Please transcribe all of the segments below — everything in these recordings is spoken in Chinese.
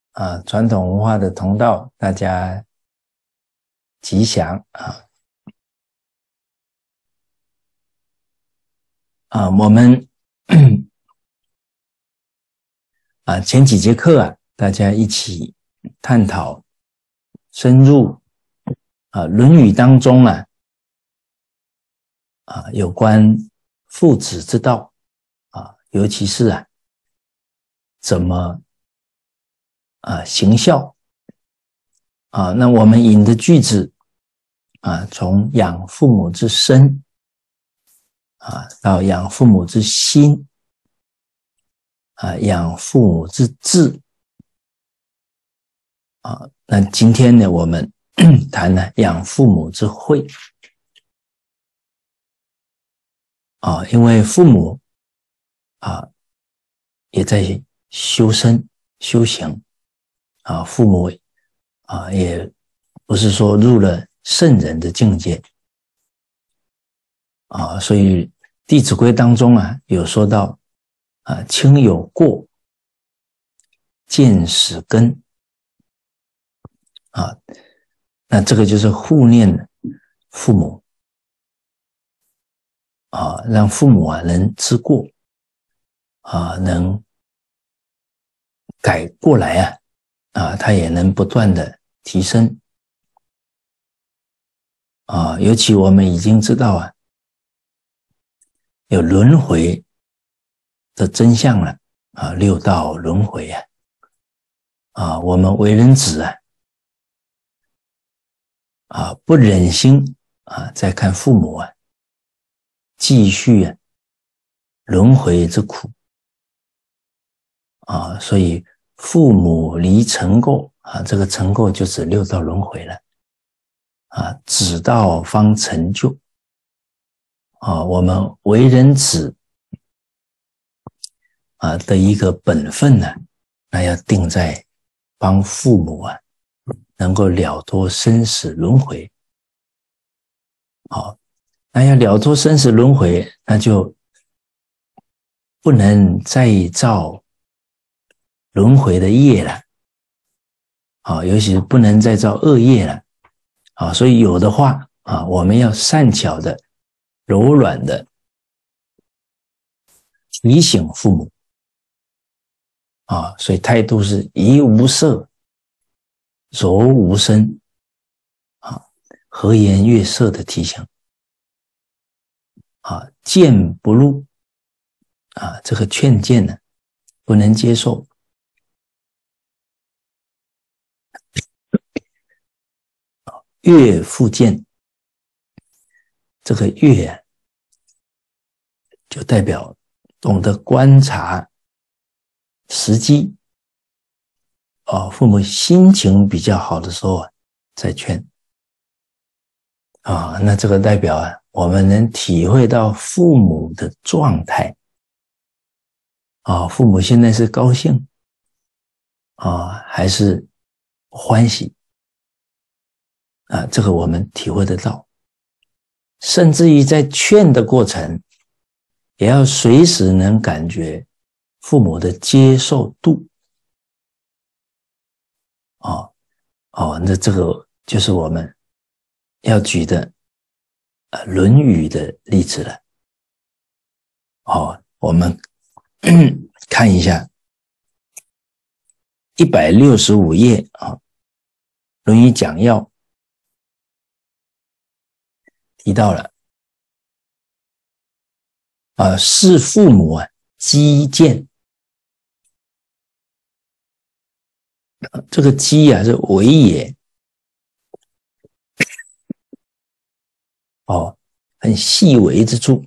传统文化的同道，大家吉祥我们前几节课大家一起探讨深入论语当中有关父子之道尤其是怎么行孝那我们引的句子从养父母之身到养父母之心养父母之志那今天呢我们谈养父母之慧因为父母也在修身修行父母也不是说入了圣人的境界所以《弟子规》当中有说到亲有过见使根那这个就是护念父母让父母能知过能改过来他也能不断的提升尤其我们已经知道有轮回的真相了六道轮回我们为人子不忍心再看父母继续轮回之苦所以父母离尘垢这个尘垢就指六道轮回了直到方成就我们为人子的一个本分那要定在帮父母能够了脱生死轮回那要了脱生死轮回那就不能再造轮回的业了尤其是不能再造恶业了所以有的话我们要善巧的柔软的提醒父母所以态度是怡无色柔无声和颜悦色的提醒谏不入这个劝谏呢不能接受悦复谏这个悦就代表懂得观察时机父母心情比较好的时候再劝那这个代表我们能体会到父母的状态父母现在是高兴还是欢喜这个我们体会得到甚至于在劝的过程也要随时能感觉父母的接受度那这个就是我们要举的论语的例子了我们看一下165页论语讲要提到了是父母积谏这个积是微也很细微之处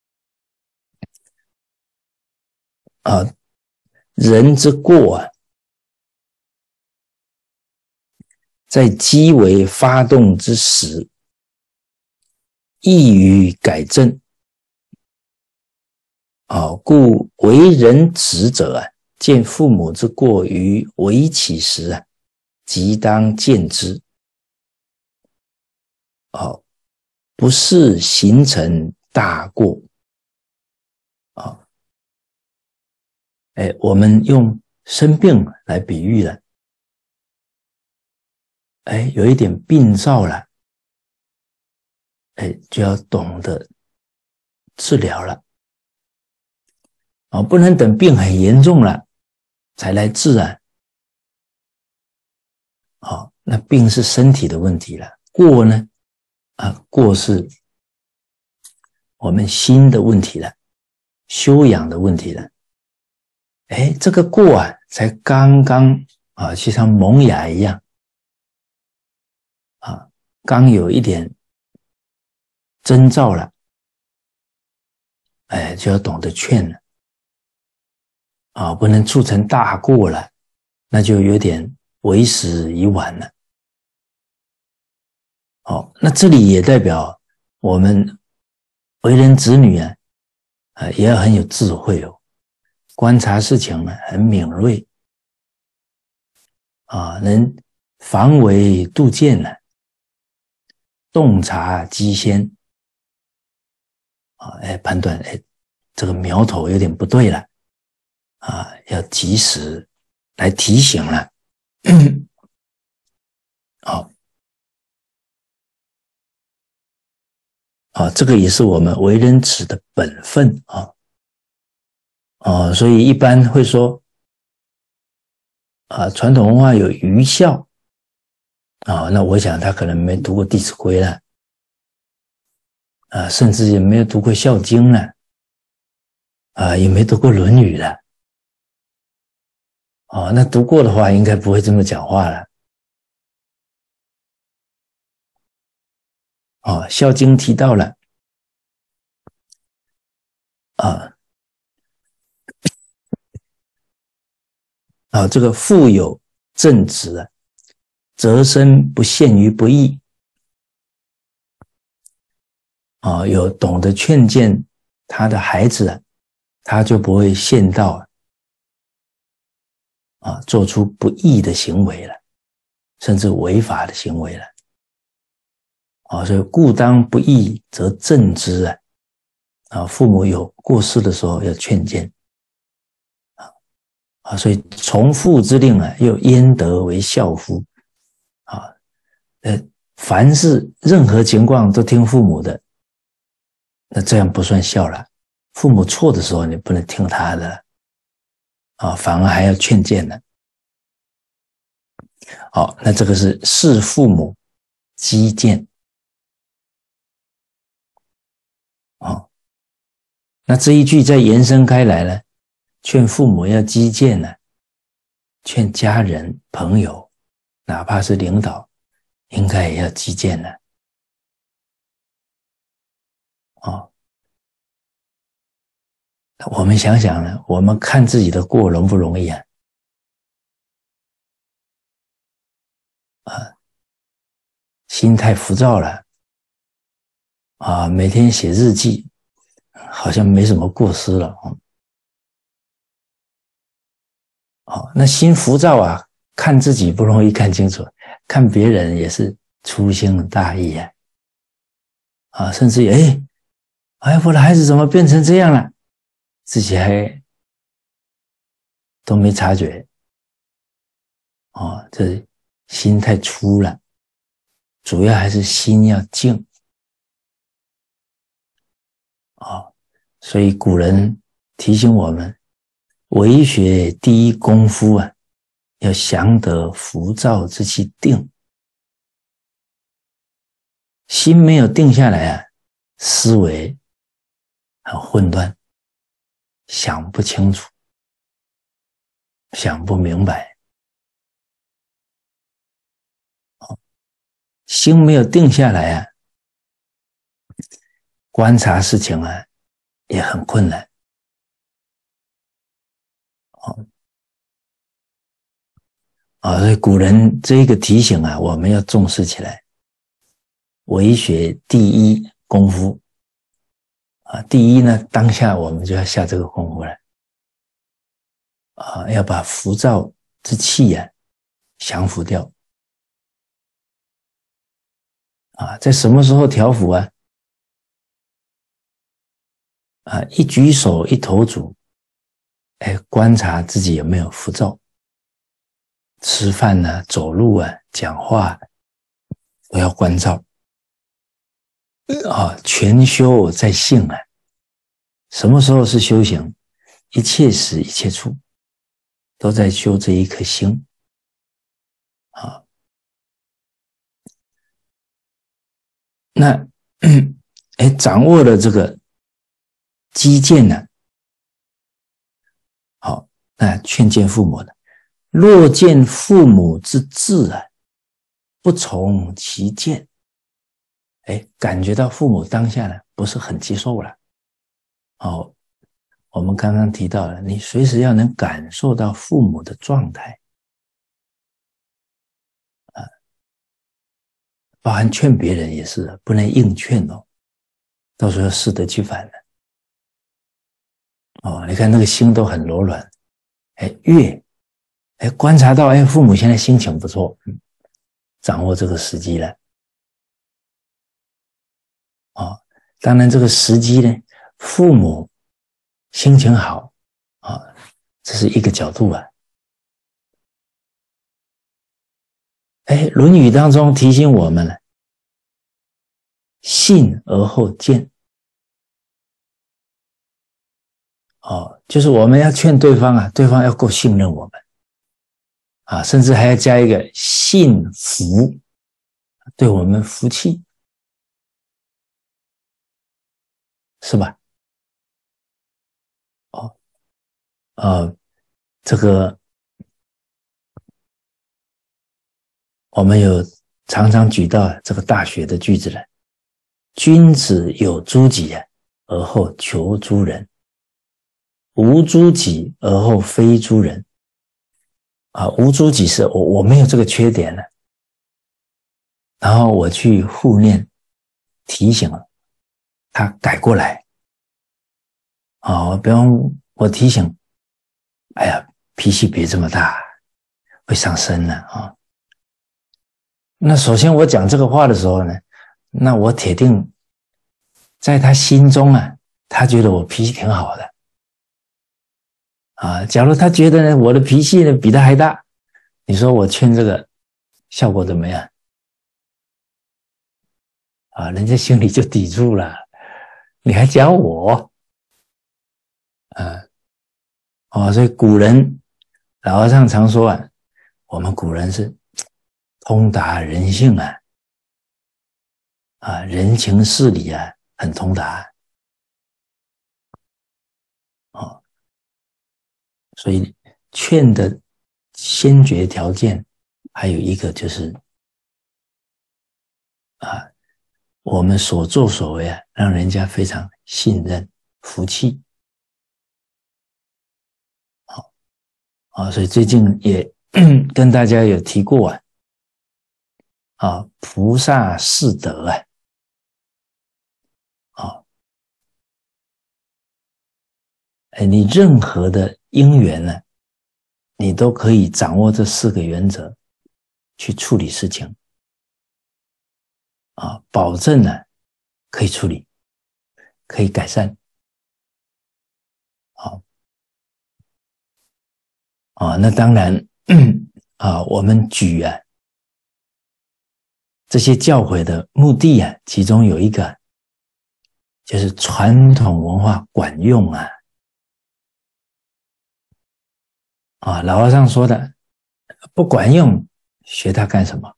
人之过在积为发动之时易于改正故为人子者见父母之过于为起时即当谏之不是形成大过我们用生病来比喻了有一点病灶了，就要懂得治疗了。不能等病很严重了才来治啊。那病是身体的问题了，过呢？过是我们心的问题了，修养的问题了。这个过啊，才刚刚就像萌芽一样刚有一点征兆了，就要懂得劝了不能促成大过了，那就有点为时已晚了。那这里也代表我们为人子女也要很有智慧观察事情呢很敏锐能防微杜渐洞察机先判断这个苗头有点不对了要及时来提醒了。这个也是我们为人子的本分所以一般会说传统文化有愚孝那我想他可能没读过《弟子规》了甚至也没有读过《孝经》了也没读过《论语》了那读过的话应该不会这么讲话了《孝经》提到了这个父有正直则身不陷于不义有懂得劝谏他的孩子他就不会陷到做出不义的行为了，甚至违法的行为了所以故当不义则正之父母有过失的时候要劝谏所以从父之令又焉得为孝夫凡是任何情况都听父母的，那这样不算孝了。父母错的时候你不能听他的反而还要劝谏呢那这个是视父母积谏那这一句再延伸开来呢，劝父母要积谏呢，劝家人朋友哪怕是领导应该也要积谏呢我们想想呢，我们看自己的过容不容易心太浮躁了每天写日记好像没什么过失了那心浮躁看自己不容易看清楚，看别人也是粗心大意甚至于我的孩子怎么变成这样了，自己还都没察觉这心太粗了，主要还是心要静所以古人提醒我们，为学第一功夫要降得浮躁之气定。心没有定下来思维很混乱，想不清楚，想不明白心没有定下来观察事情也很困难所以古人这一个提醒我们要重视起来。为学第一功夫第一呢，当下我们就要下这个功夫了要把浮躁之气降服掉在什么时候调伏一举手一投足观察自己有没有浮躁，吃饭走路讲话都要关照啊，全修在性啊。什么时候是修行？一切时一切处都在修这一颗心啊。那掌握了这个基建呢，好，那劝谏父母的，若见父母之志啊，不从其见，感觉到父母当下呢不是很接受了。哦，我们刚刚提到了，你随时要能感受到父母的状态，包含劝别人也是，不能硬劝哦，到时候要适得其反的。哦，你看那个心都很柔软，观察到父母现在心情不错，掌握这个时机了。哦，当然这个时机呢，父母心情好啊，这是一个角度啊。论语当中提醒我们了，信而后见。哦，就是我们要劝对方啊，对方要够信任我们啊，甚至还要加一个信服，对我们服气，是吧？这个我们有常常举到这个大学的句子了，君子有诸己而后求诸人，无诸己而后非诸人。无诸己是我没有这个缺点了，然后我去护念提醒了他改过来。比方我提醒，脾气别这么大，会上身了啊。那首先我讲这个话的时候呢，那我铁定在他心中啊，他觉得我脾气挺好的啊。假如他觉得呢我的脾气呢比他还大，你说我劝这个效果怎么样？人家心里就抵触了，你还讲我所以古人老和尚常说啊，我们古人是通达人性人情事理很通达所以劝的先决条件还有一个就是我们所作所为让人家非常信任服气所以最近也跟大家有提过菩萨四德你任何的因缘呢，你都可以掌握这4个原则去处理事情保证呢可以处理，可以改善那当然我们举这些教诲的目的其中有一个就是传统文化管用老和尚说的不管用学它干什么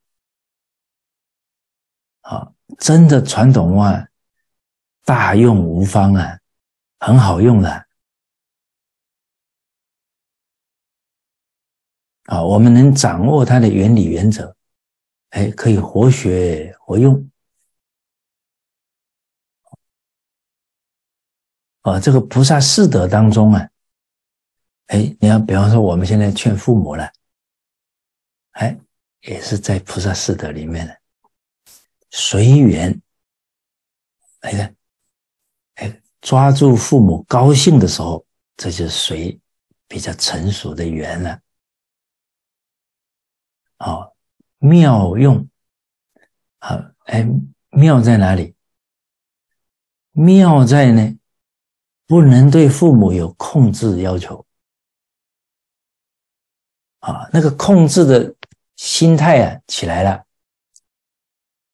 真的传统文化大用无方很好用的我们能掌握它的原理原则可以活学活用这个菩萨四德当中你要比方说我们现在劝父母了也是在菩萨四德里面的随缘抓住父母高兴的时候，这就是随比较成熟的缘了妙用妙在哪里？妙在呢不能对父母有控制要求那个控制的心态起来了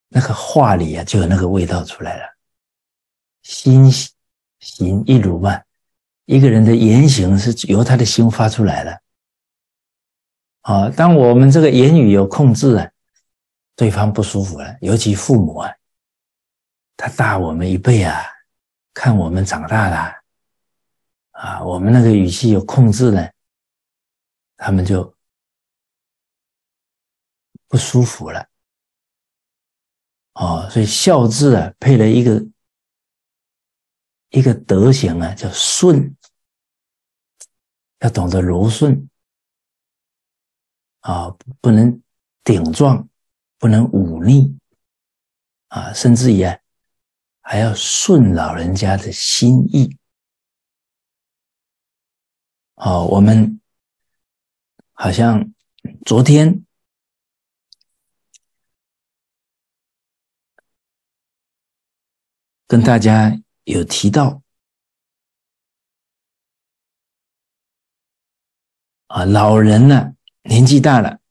那个话里啊就有那个味道出来了。心行一如嘛，一个人的言行是由他的心发出来的。当我们这个言语有控制啊，对方不舒服了，尤其父母啊，他大我们一辈啊，看我们长大了我们那个语气有控制呢，他们就不舒服了。所以孝字啊配了一个德行啊，叫顺，要懂得柔顺不能顶撞，不能忤逆甚至于还要顺老人家的心意。我们好像昨天跟大家有提到老人呢年纪大了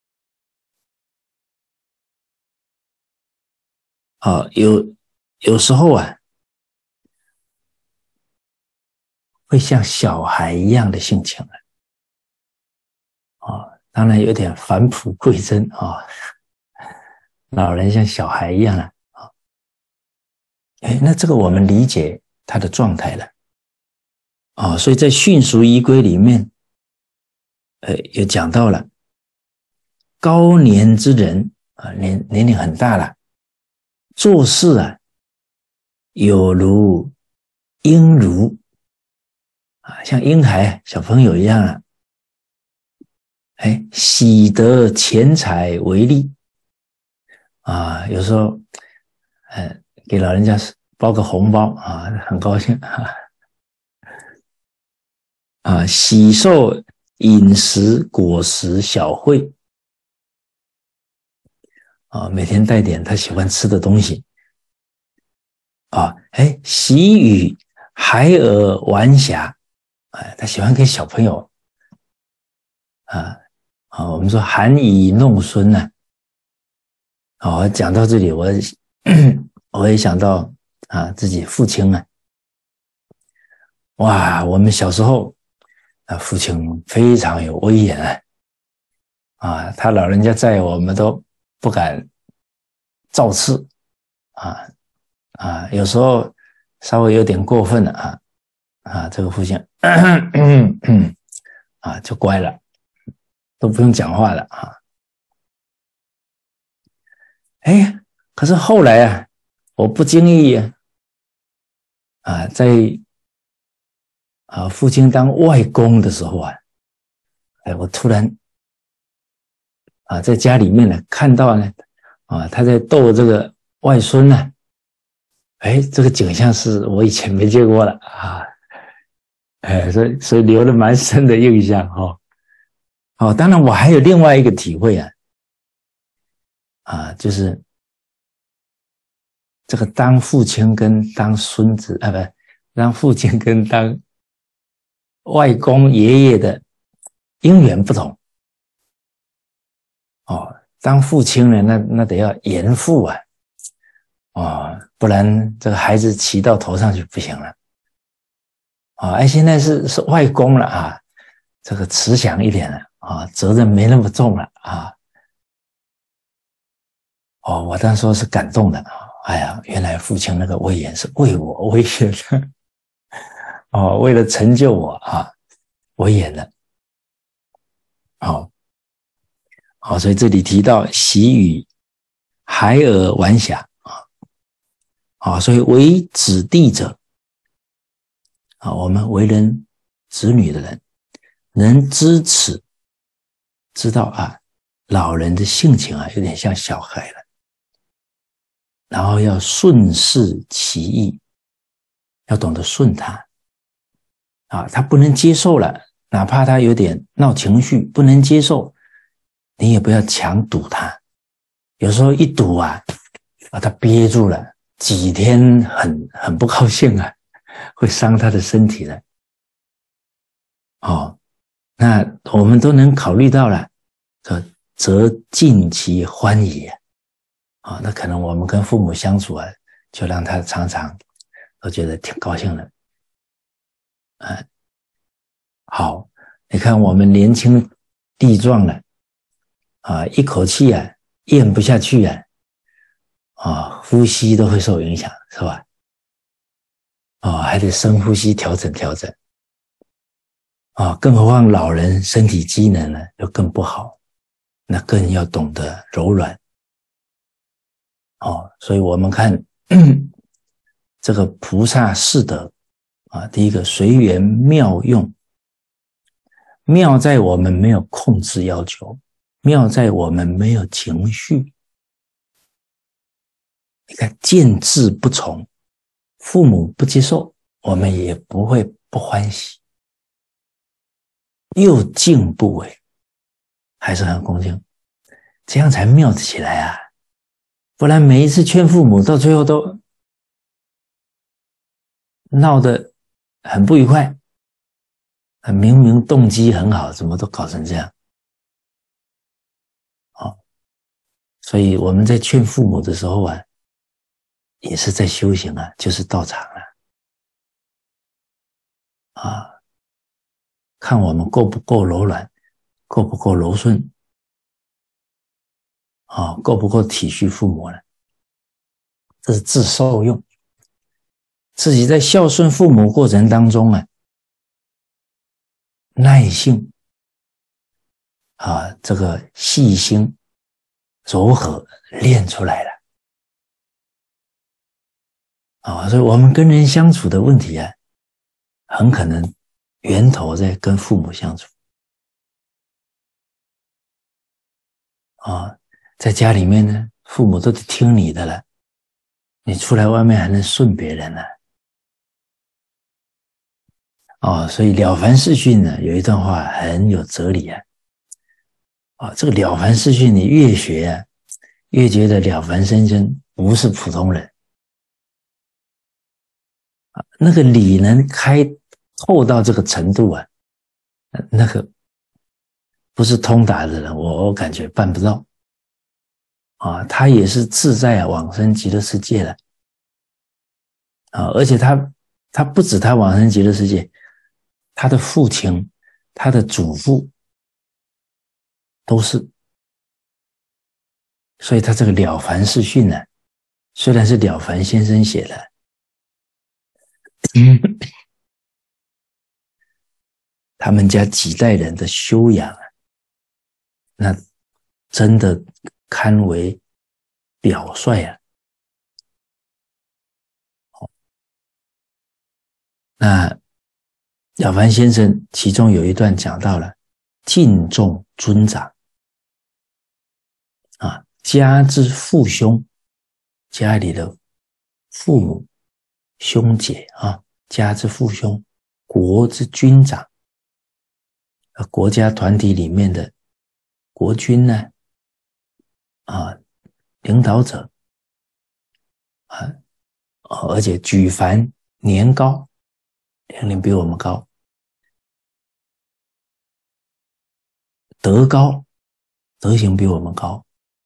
有时候会像小孩一样的性情当然有点返璞归真老人像小孩一样那这个我们理解他的状态了所以在训俗仪规里面有讲到了高年之人年龄很大了，做事有如婴如像婴孩小朋友一样喜得钱财为利有时候给老人家包个红包很高兴喜受饮食果实小惠每天带点他喜欢吃的东西喜与孩儿玩侠他喜欢跟小朋友我们说含饴弄孙讲到这里我也想到自己父亲哇，我们小时候父亲非常有威严他老人家在我们都不敢造次有时候稍微有点过分了这个父亲就乖了，都不用讲话了可是后来我不经意在父亲当外公的时候我突然在家里面看到他在逗这个外孙这个景象是我以前没见过的所以留了蛮深的印象当然我还有另外一个体会就是这个当父亲跟当孙子不当父亲跟当外公爷爷的因缘不同当父亲呢那得要严父不然这个孩子骑到头上去不行了现在是外公了这个慈祥一点了责任没那么重了我当时是感动的原来父亲那个威严是为我威严的为了成就我威严的所以这里提到喜与孩儿玩侠所以为子弟者我们为人子女的人能知此，知道老人的性情有点像小孩了，然后要顺势其意，要懂得顺他他不能接受了，哪怕他有点闹情绪不能接受，你也不要强堵他，有时候一堵把他憋住了几天很不高兴会伤他的身体的那我们都能考虑到了，则尽其欢也啊，那可能我们跟父母相处啊，就让他常常都觉得挺高兴的。好，你看我们年轻力壮了啊，一口气啊咽不下去呼吸都会受影响，是吧？还得深呼吸调整调整更何况老人身体机能呢又更不好，那更要懂得柔软所以我们看这个菩萨四德第一个随缘妙用，妙在我们没有控制要求，妙在我们没有情绪。你看见智不从，父母不接受，我们也不会不欢喜，又敬不为，还是很恭敬，这样才妙起来啊！不然每一次劝父母到最后都闹得很不愉快，明明动机很好，怎么都搞成这样所以我们在劝父母的时候也是在修行就是道场看我们够不够柔软，够不够柔顺够不够体恤父母呢？这是自受用。自己在孝顺父母过程当中耐性这个细心柔和练出来了所以我们跟人相处的问题很可能源头在跟父母相处在家里面呢，父母都得听你的了，你出来外面还能顺别人呢所以《了凡四训》呢有一段话很有哲理这个《了凡四训》你越学越觉得了凡先生不是普通人那个理能开透到这个程度那个不是通达的人我感觉办不到他也是自在往生极乐世界了而且他不止他往生极乐世界，他的父亲他的祖父都是，所以他这个了凡四训呢虽然是了凡先生写的他们家几代人的修养那真的堪为表率那了凡先生其中有一段讲到了敬重尊长家之父兄，家里的父母兄姐家之父兄，国之君长国家团体里面的国君呢领导者而且举凡年高，年龄比我们高，德高，德行比我们高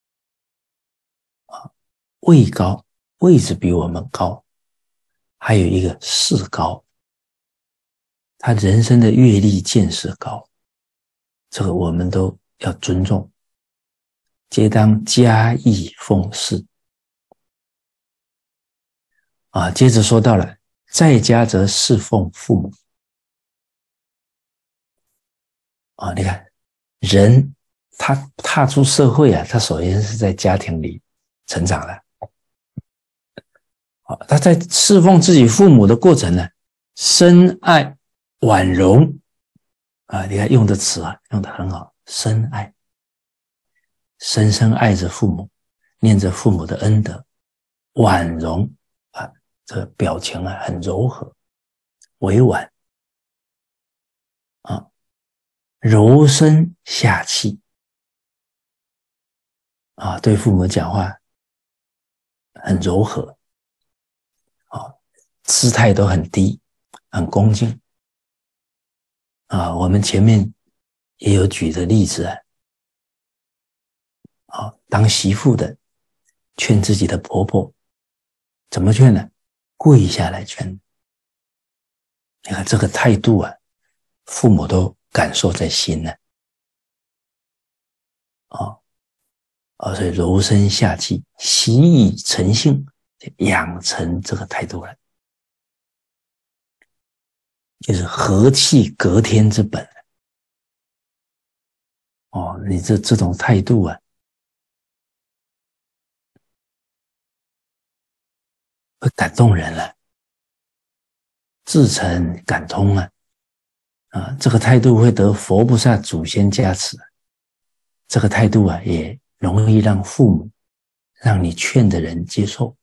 位高，位置比我们高，还有一个势高，他人生的阅历见识高，这个我们都要尊重，皆当加以奉事接着说到了在家则侍奉父母你看人他踏出社会他首先是在家庭里成长的他在侍奉自己父母的过程呢，深爱婉容你看用的词用得很好，深爱，深深爱着父母，念着父母的恩德，婉容这个表情很柔和委婉柔声下气对父母讲话很柔和姿态都很低，很恭敬我们前面也有举的例子当媳妇的劝自己的婆婆，怎么劝呢？跪下来劝。你看这个态度啊，父母都感受在心呢。所以柔声下气，习以成性，养成这个态度了，就是和气隔天之本。你这种态度啊，会感动人了，至诚感通啊。这个态度会得佛菩萨祖先加持。这个态度啊，也容易让父母，让你劝的人接受。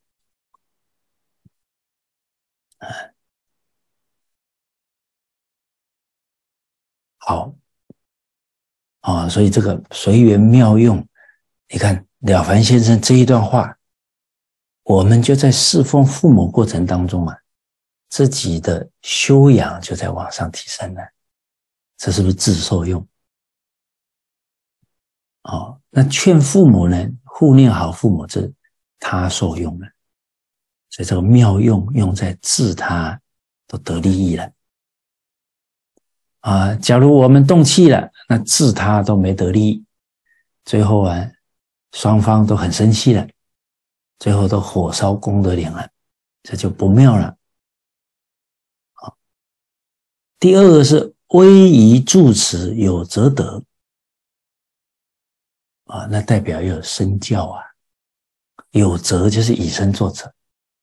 好，所以这个随缘妙用，你看了凡先生这一段话，我们就在侍奉父母过程当中啊，自己的修养就在往上提升了。这是不是自受用？那劝父母呢，护念好父母，这他受用了。所以这个妙用用在自他都得利益了。假如我们动气了，那自他都没得利益，最后啊，双方都很生气了，最后都火烧功德林了，这就不妙了。第二个是威仪助持有则得。那代表有身教啊，有则就是以身作则。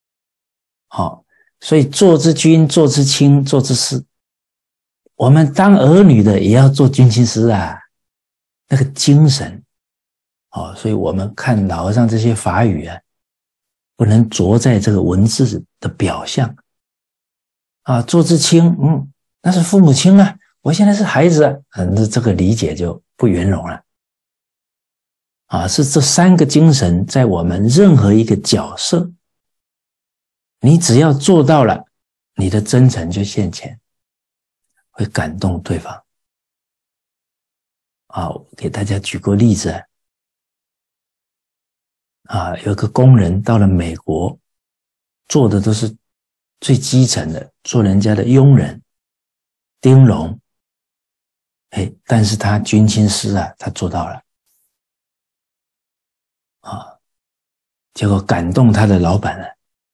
所以做之君，做之亲，做之师，我们当儿女的也要做君亲师啊，那个精神。所以我们看老和尚这些法语啊，不能着在这个文字的表象。做之亲，那是父母亲啊，我现在是孩子啊，那这个理解就不圆融了。是这三个精神在我们任何一个角色，你只要做到了，你的真诚就现前，会感动对方。我给大家举个例子有个工人到了美国，做的都是最基层的，做人家的佣人、丁笼，但是他军亲师啊，他做到了。结果感动他的老板了，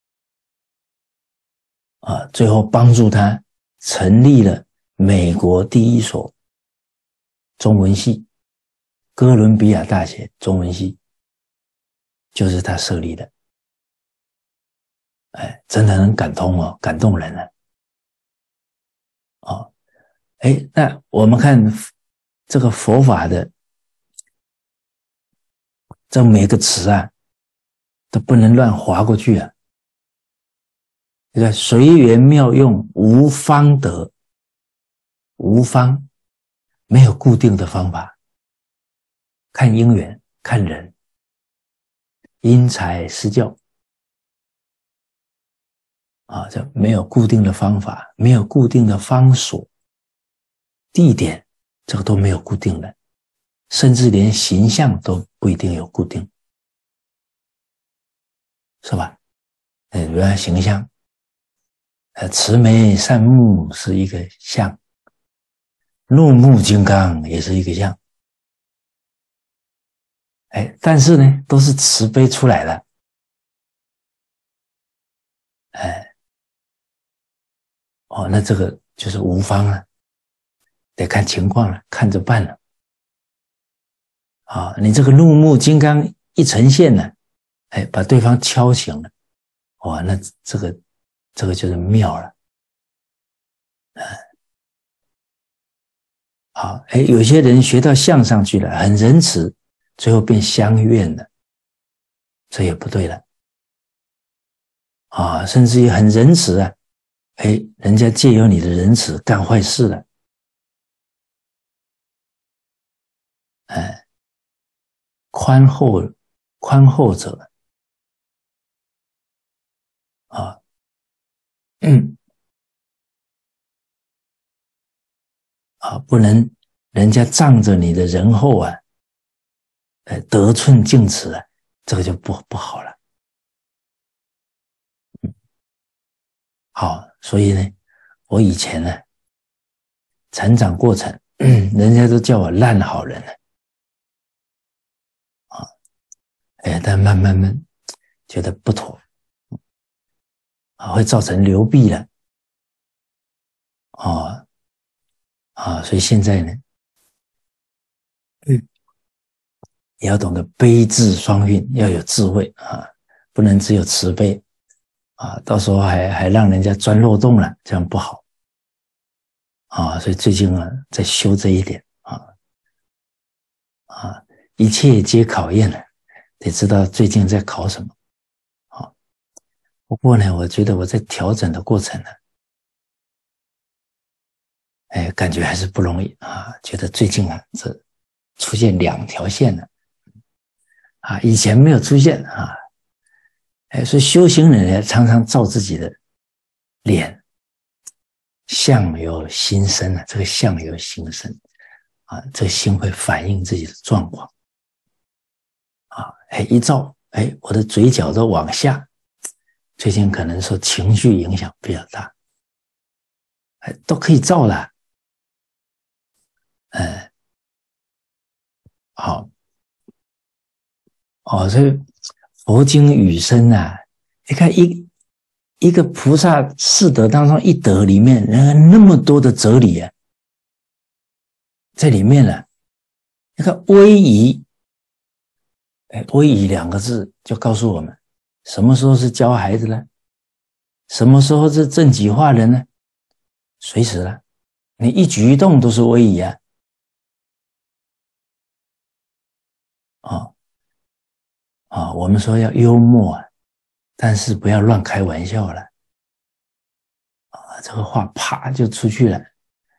最后帮助他成立了美国第一所中文系，哥伦比亚大学中文系，就是他设立的。真的很感通哦，感动人了。那我们看这个佛法的这每个词啊，都不能乱划过去啊。这个随缘妙用，无方得，无方，没有固定的方法，看因缘，看人，因材施教。这没有固定的方法，没有固定的方所，地点这个都没有固定的，甚至连形象都不一定有固定，是吧？比如形象，慈眉善目是一个相，怒目金刚也是一个相，但是呢，都是慈悲出来的，那这个就是无方了，得看情况了，看着办了。你这个怒目金刚一呈现呢，把对方敲醒了，那这个就是妙了。有些人学到相上去了，很仁慈，最后变相怨了，这也不对了。甚至于很仁慈啊，人家借由你的仁慈干坏事了，宽厚者不能人家仗着你的仁厚啊，得寸进尺啊， 这个就不好了。好，所以呢，我以前呢，成长过程，人家都叫我烂好人了，但慢慢觉得不妥，会造成流弊了，所以现在呢，也要懂得悲智双运，要有智慧不能只有慈悲到时候还让人家钻漏洞了，这样不好所以最近在修这一点一切皆考验了，得知道最近在考什么不过呢，我觉得我在调整的过程呢，感觉还是不容易觉得最近这出现2条线了以前没有出现所以修行人呢，常常照自己的脸，相由心生这个相由心生这个心会反映自己的状况一照我的嘴角都往下，最近可能受情绪影响比较大都可以照的好所以佛经语声你看一个菩萨四德当中一德里面那么多的哲理在里面你看威仪威仪2个字就告诉我们什么时候是教孩子呢，什么时候是正己化人呢，随时了，你一举一动都是威仪我们说要幽默但是不要乱开玩笑了这个话啪就出去了，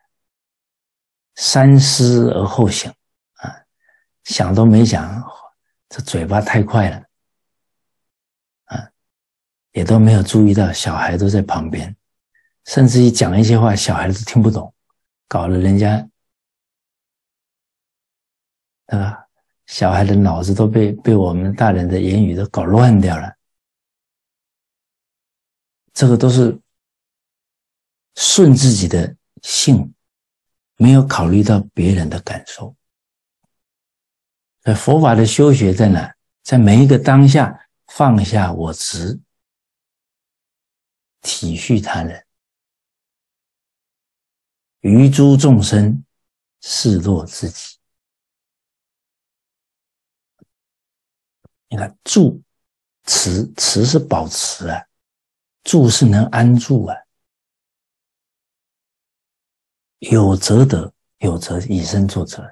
三思而后行想都没想，这嘴巴太快了也都没有注意到小孩都在旁边，甚至于讲一些话小孩子听不懂，搞得人家对吧？小孩的脑子都被我们大人的言语都搞乱掉了，这个都是顺自己的性，没有考虑到别人的感受。佛法的修学在哪？在每一个当下放下我执，体恤他人，于诸众生视若自己。你看住持是保持住是能安住有则得，有则以身作则。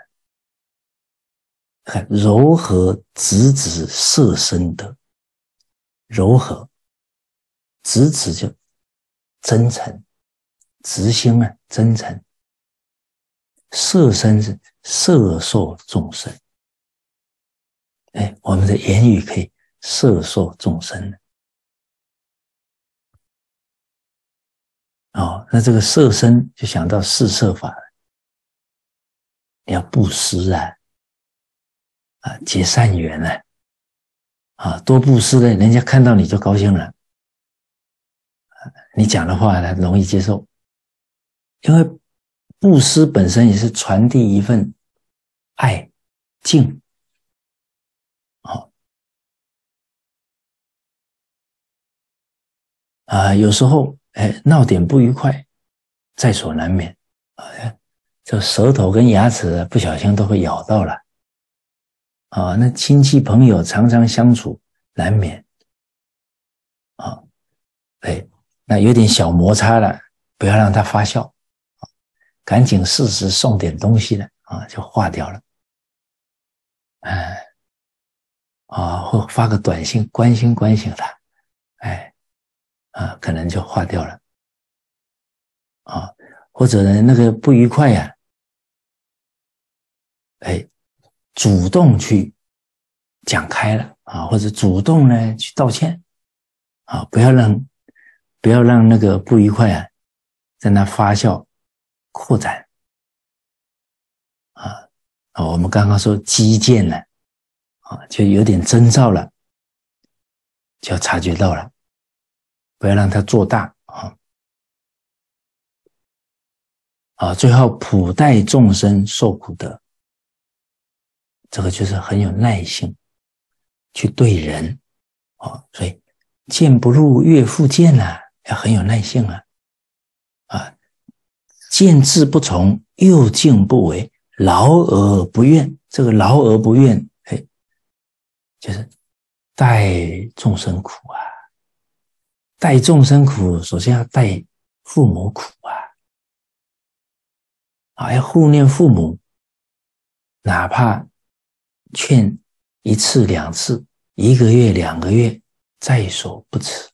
看柔和直直摄身得，柔和直直就真诚，直心真诚，摄身是摄受众生。我们的言语可以摄受众生那这个摄身就想到四摄法了，你要布施结善缘多布施的，人家看到你就高兴了你讲的话呢容易接受，因为布施本身也是传递一份爱敬有时候闹点不愉快在所难免这舌头跟牙齿不小心都会咬到了那亲戚朋友常常相处难免那有点小摩擦了，不要让它发酵赶紧适时送点东西了就化掉了或发个短信关心他可能就化掉了或者呢那个不愉快主动去讲开了或者主动呢去道歉不要让那个不愉快在那发酵扩展我们刚刚说激渐了就有点征兆了就要察觉到了，不要让它做大最后普代众生受苦得，这个就是很有耐性去对人所以见不入越复见要很有耐性见智不从，又敬不为，劳而不怨。这个劳而不怨就是带众生苦带众生苦，首先要带父母苦要护念父母，哪怕劝一次两次，1个月2个月，在所不辞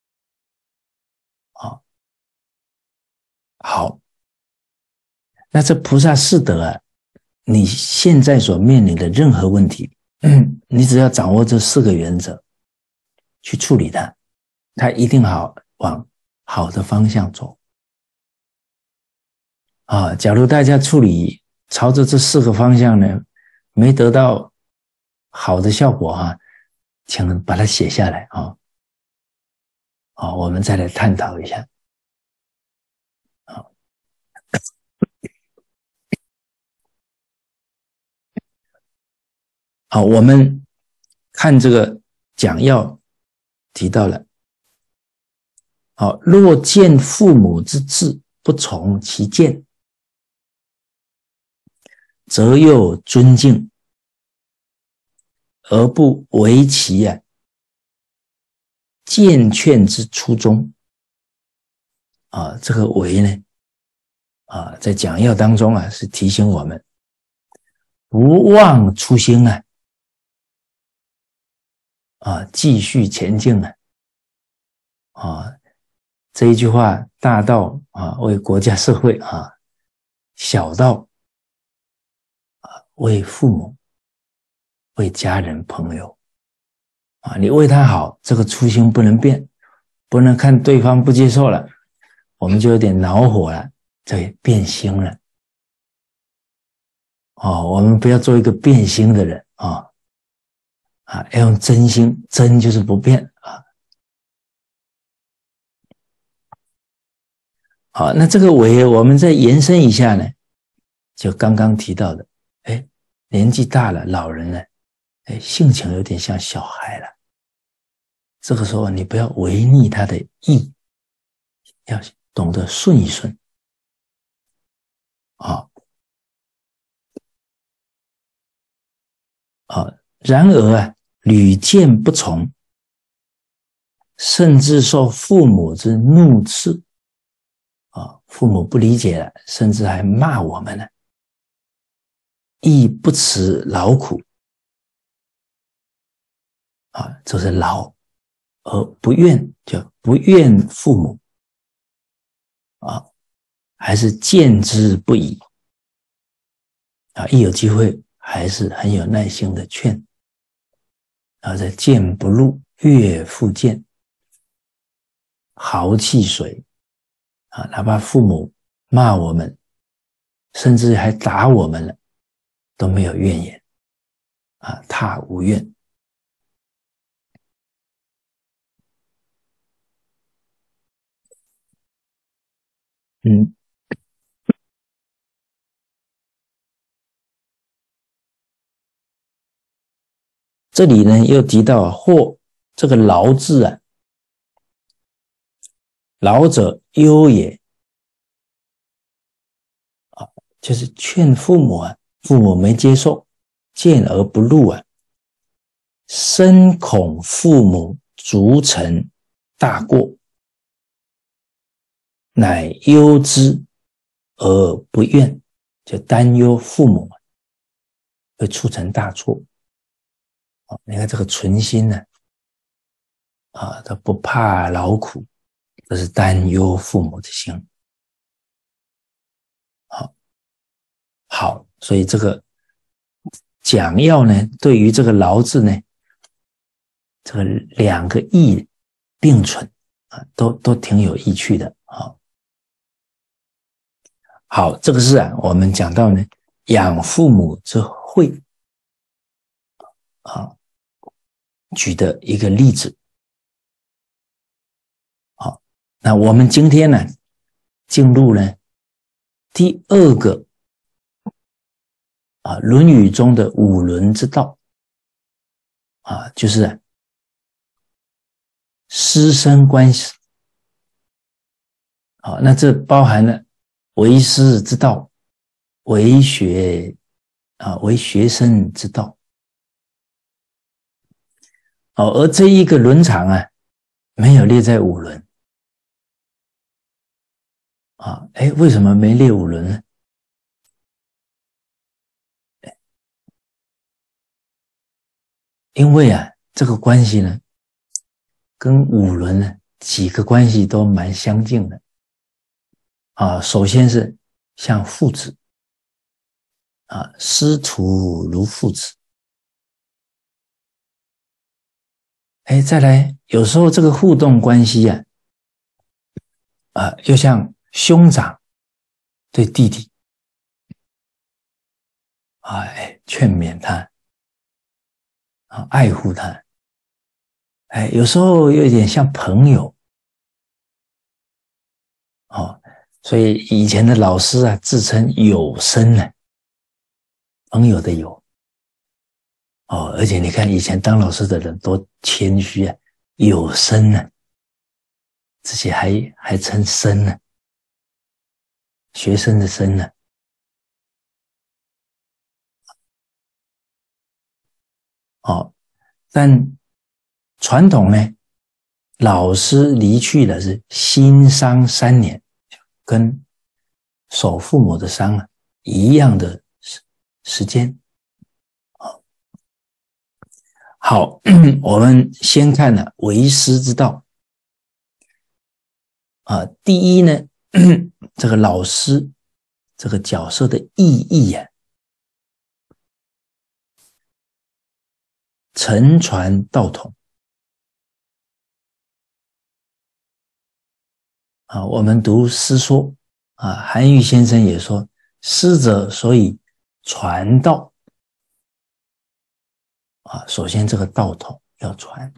好，那这菩萨四德你现在所面临的任何问题你只要掌握这4个原则去处理它，它一定往好的方向走假如大家处理朝着这4个方向呢没得到好的效果请把它写下来我们再来探讨一下好，我们看这个讲要提到了若见父母之志不从其见，则又尊敬，而不为其见劝之初衷这个为呢在讲要当中是提醒我们不忘初心继续前进这一句话大到为国家社会小到为父母为家人朋友你为他好，这个初心不能变，不能看对方不接受了我们就有点恼火了，这变心了我们不要做一个变心的人要用真心，真就是不变好，那这个为我们再延伸一下呢，就刚刚提到的年纪大了，老人呢性情有点像小孩了，这个时候你不要违逆他的意，要懂得顺一顺然而屡见不从，甚至受父母之怒斥父母不理解了，甚至还骂我们了，亦不辞劳苦这是劳，而不怨，就不怨父母还是见之不已一有机会还是很有耐心的劝再见不入，越复见，豪气水哪怕父母骂我们，甚至还打我们了，都没有怨言他无怨这里呢又提到或这个劳字劳者忧也就是劝父母父母没接受，见而不入深恐父母逐成大过，乃忧之而不怨，就担忧父母会促成大错你看这个存心呢他不怕劳苦，这是担忧父母的心好，所以这个讲要呢对于这个劳字呢这个2个义并存都挺有意趣的好，这个是我们讲到呢养父母之惠举的一个例子那我们今天呢，进入呢第二个论语中的五伦之道就是师生关系。那这包含了为师之道，为学生之道。而这一个伦常没有列在五伦为什么没列五伦呢？因为这个关系呢，跟五伦呢几个关系都蛮相近的首先是像父子师徒如父子。再来有时候这个互动关系又像兄长对弟弟劝勉他爱护他有时候有点像朋友所以以前的老师自称友生呢，朋友的友而且你看以前当老师的人多谦虚友生呢，自己还称生呢，学生的生呢但传统呢，老师离去的是新丧3年，跟守父母的丧一样的时间。好，我们先看为师之道第一呢，这个老师这个角色的意义承传道统我们读师说韩愈先生也说，师者所以传道首先这个道统要传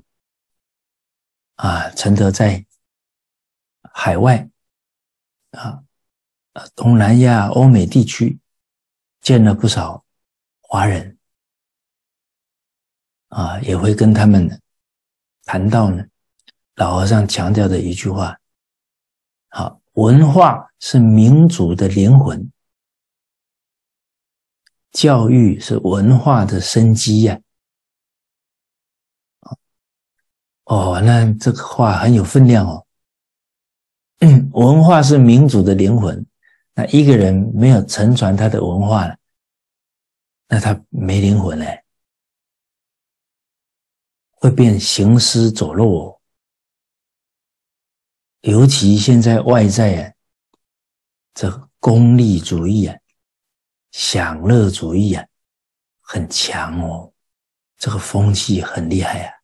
承德在海外东南亚、欧美地区见了不少华人也会跟他们谈到呢，老和尚强调的一句话文化是民族的灵魂，教育是文化的生机那这个话很有分量文化是民族的灵魂，那一个人没有承传他的文化了，那他没灵魂会变行尸走肉尤其现在外在这个功利主义享乐主义很强这个风气很厉害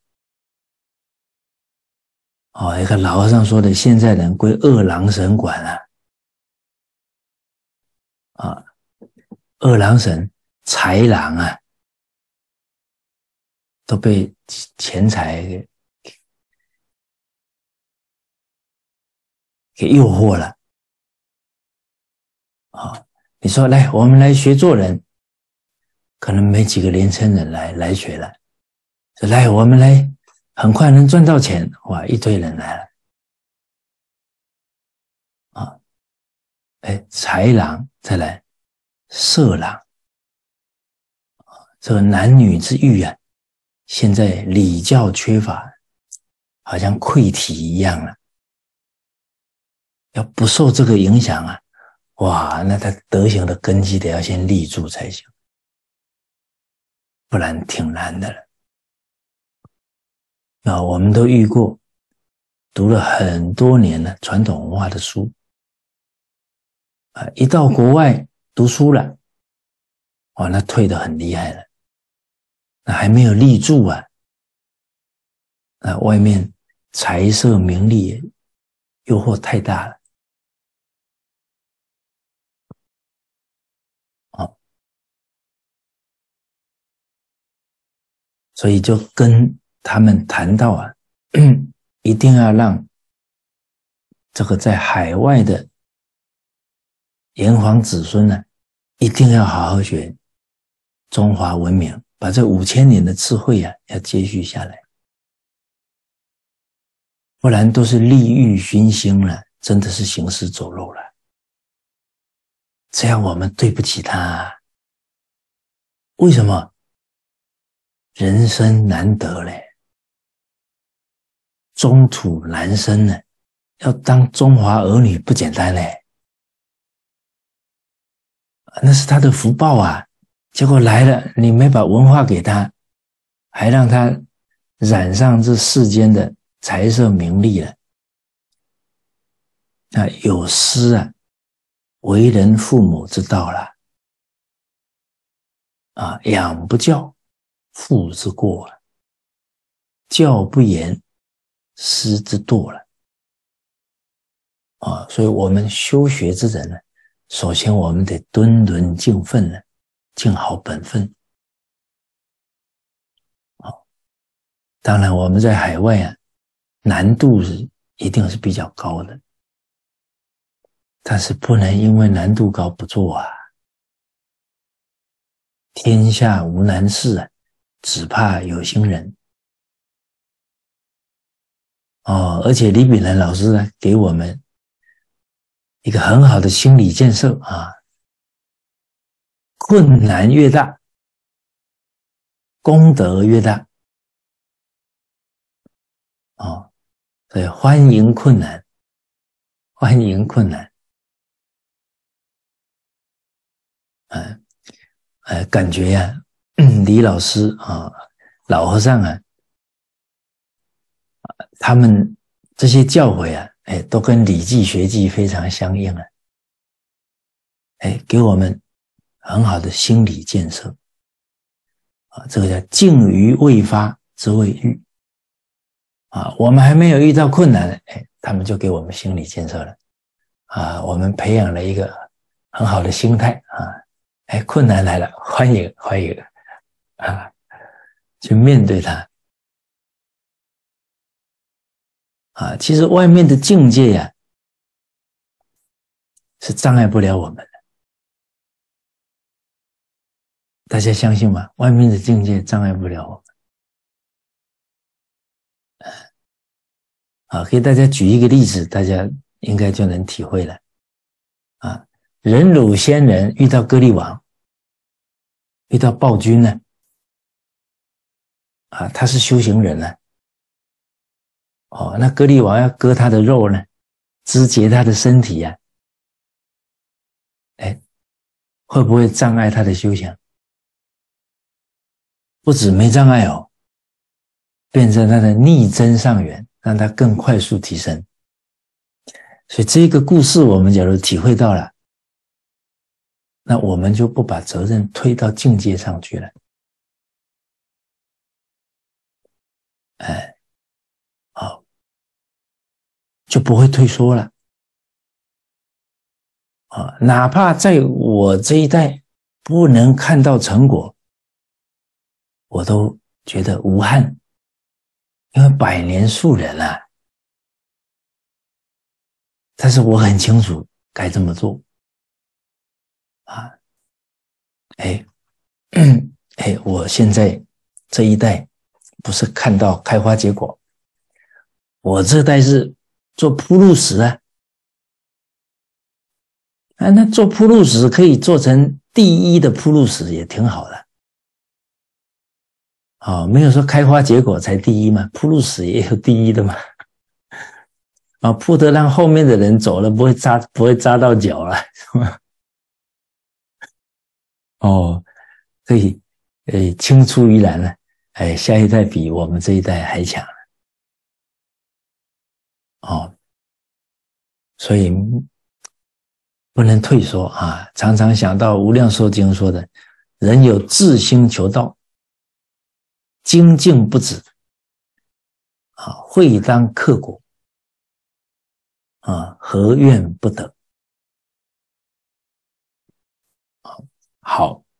一个老和尚说的，现在人归二郎神管二郎神、豺狼都被钱财给诱惑了你说来，我们来学做人，可能没几个年轻人来学了。来，我们来，很快能赚到钱，哇，一堆人来了豺狼，再来色狼这个男女之欲现在礼教缺乏，好像溃体一样了。要不受这个影响哇，那他德行的根基得要先立住才行，不然挺难的了。我们都遇过，读了很多年了传统文化的书一到国外读书了，那退得很厉害了，那还没有立住外面财色名利诱惑太大了所以就跟他们谈到一定要让这个在海外的炎黄子孙呢，一定要好好学中华文明，把这5000年的智慧啊，要接续下来，不然都是利欲熏心了，真的是行尸走肉了。这样我们对不起他啊。为什么？人生难得嘞，中土难生呢，要当中华儿女不简单嘞，那是他的福报啊。结果来了，你没把文化给他，还让他染上这世间的财色名利了，那有失啊为人父母之道了啊，养不教，父之过啊，教不严，师之惰了啊。所以我们修学之人呢，首先我们得敦伦敬分呢，尽好本分。当然我们在海外啊，难度是一定是比较高的，但是不能因为难度高不做啊。天下无难事啊，只怕有心人。而且李炳南老师呢，给我们一个很好的心理建设啊，困难越大，功德越大。所以欢迎困难，欢迎困难。感觉呀，李老师啊，老和尚啊，他们这些教诲啊，都跟《礼记》《学记》非常相应啊，给我们很好的心理建设啊，这个叫敬于未发之未遇啊，我们还没有遇到困难，他们就给我们心理建设了啊，我们培养了一个很好的心态啊，困难来了，欢迎欢迎啊，去面对它啊。其实外面的境界呀，是障碍不了我们的，大家相信吗？外面的境界障碍不了我们。给大家举一个例子，大家应该就能体会了啊。忍辱仙人遇到歌利王，遇到暴君呢，他是修行人呢，那歌利王要割他的肉呢，肢解他的身体啊，会不会障碍他的修行？不止没障碍哦，变成他的逆增上缘，让他更快速提升。所以这个故事我们假如体会到了，那我们就不把责任推到境界上去了。就不会退缩了。哪怕在我这一代不能看到成果，我都觉得无憾，因为百年树人啊。但是我很清楚该这么做啊。我现在这一代不是看到开花结果，我这代是做铺路石啊。那做铺路石可以做成第一的铺路石也挺好的。没有说开花结果才第一嘛，铺路石也有第一的嘛。铺得让后面的人走了不会扎到脚了，是吧？可以青出于蓝了，下一代比我们这一代还强了。所以不能退缩啊！常常想到《无量寿经》说的，人有志心求道，精进不止会当克果何怨不得。好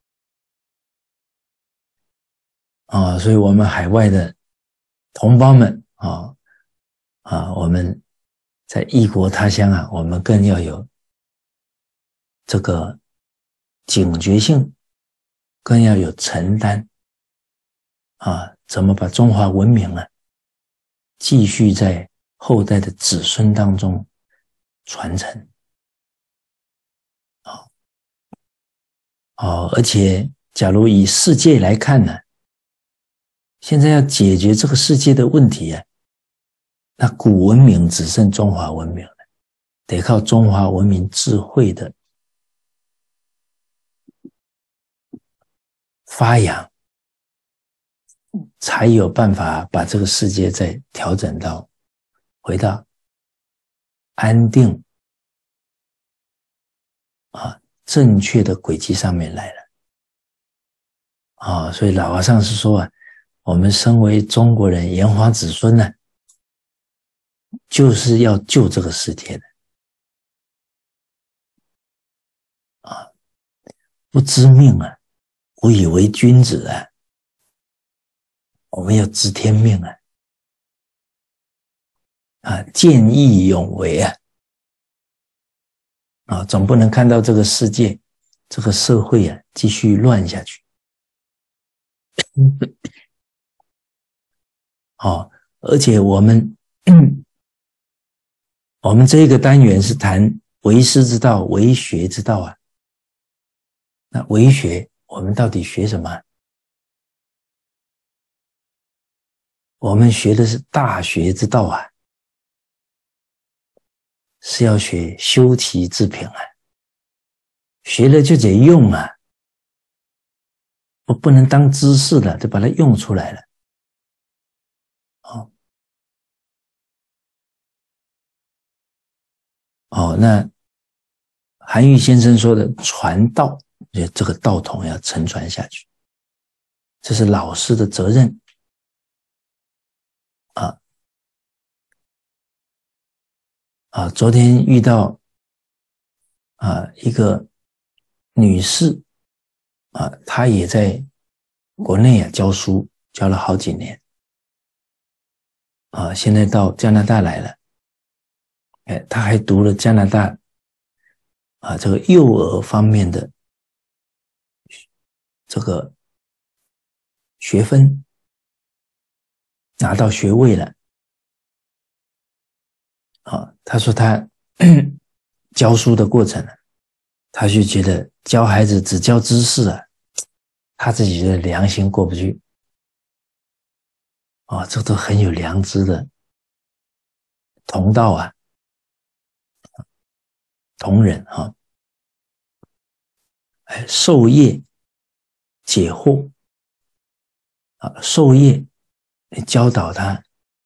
所以我们海外的同胞们我们在异国他乡啊，我们更要有这个警觉性，更要有承担啊，怎么把中华文明啊继续在后代的子孙当中传承而且假如以世界来看呢，现在要解决这个世界的问题啊，那古文明只剩中华文明了，得靠中华文明智慧的发扬，才有办法把这个世界再调整到回到安定正确的轨迹上面来了所以老和尚是说啊，我们身为中国人炎黄子孙呢，就是要救这个世界的不知命啊，无以为君子啊，我们要知天命见义勇为总不能看到这个世界这个社会继续乱下去而且我们这个单元是谈为师之道为学之道那为学我们到底学什么？我们学的是大学之道是要学修齐治平学了就得用我不能当知识了，就把它用出来了那韩愈先生说的传道，这个道统要承传下去，这是老师的责任昨天遇到一个女士她也在国内教书，教了好几年现在到加拿大来了她还读了加拿大这个幼儿方面的这个学分，拿到学位了他说他教书的过程他就觉得教孩子只教知识他自己的良心过不去这都很有良知的同道同仁授业解惑授业教导他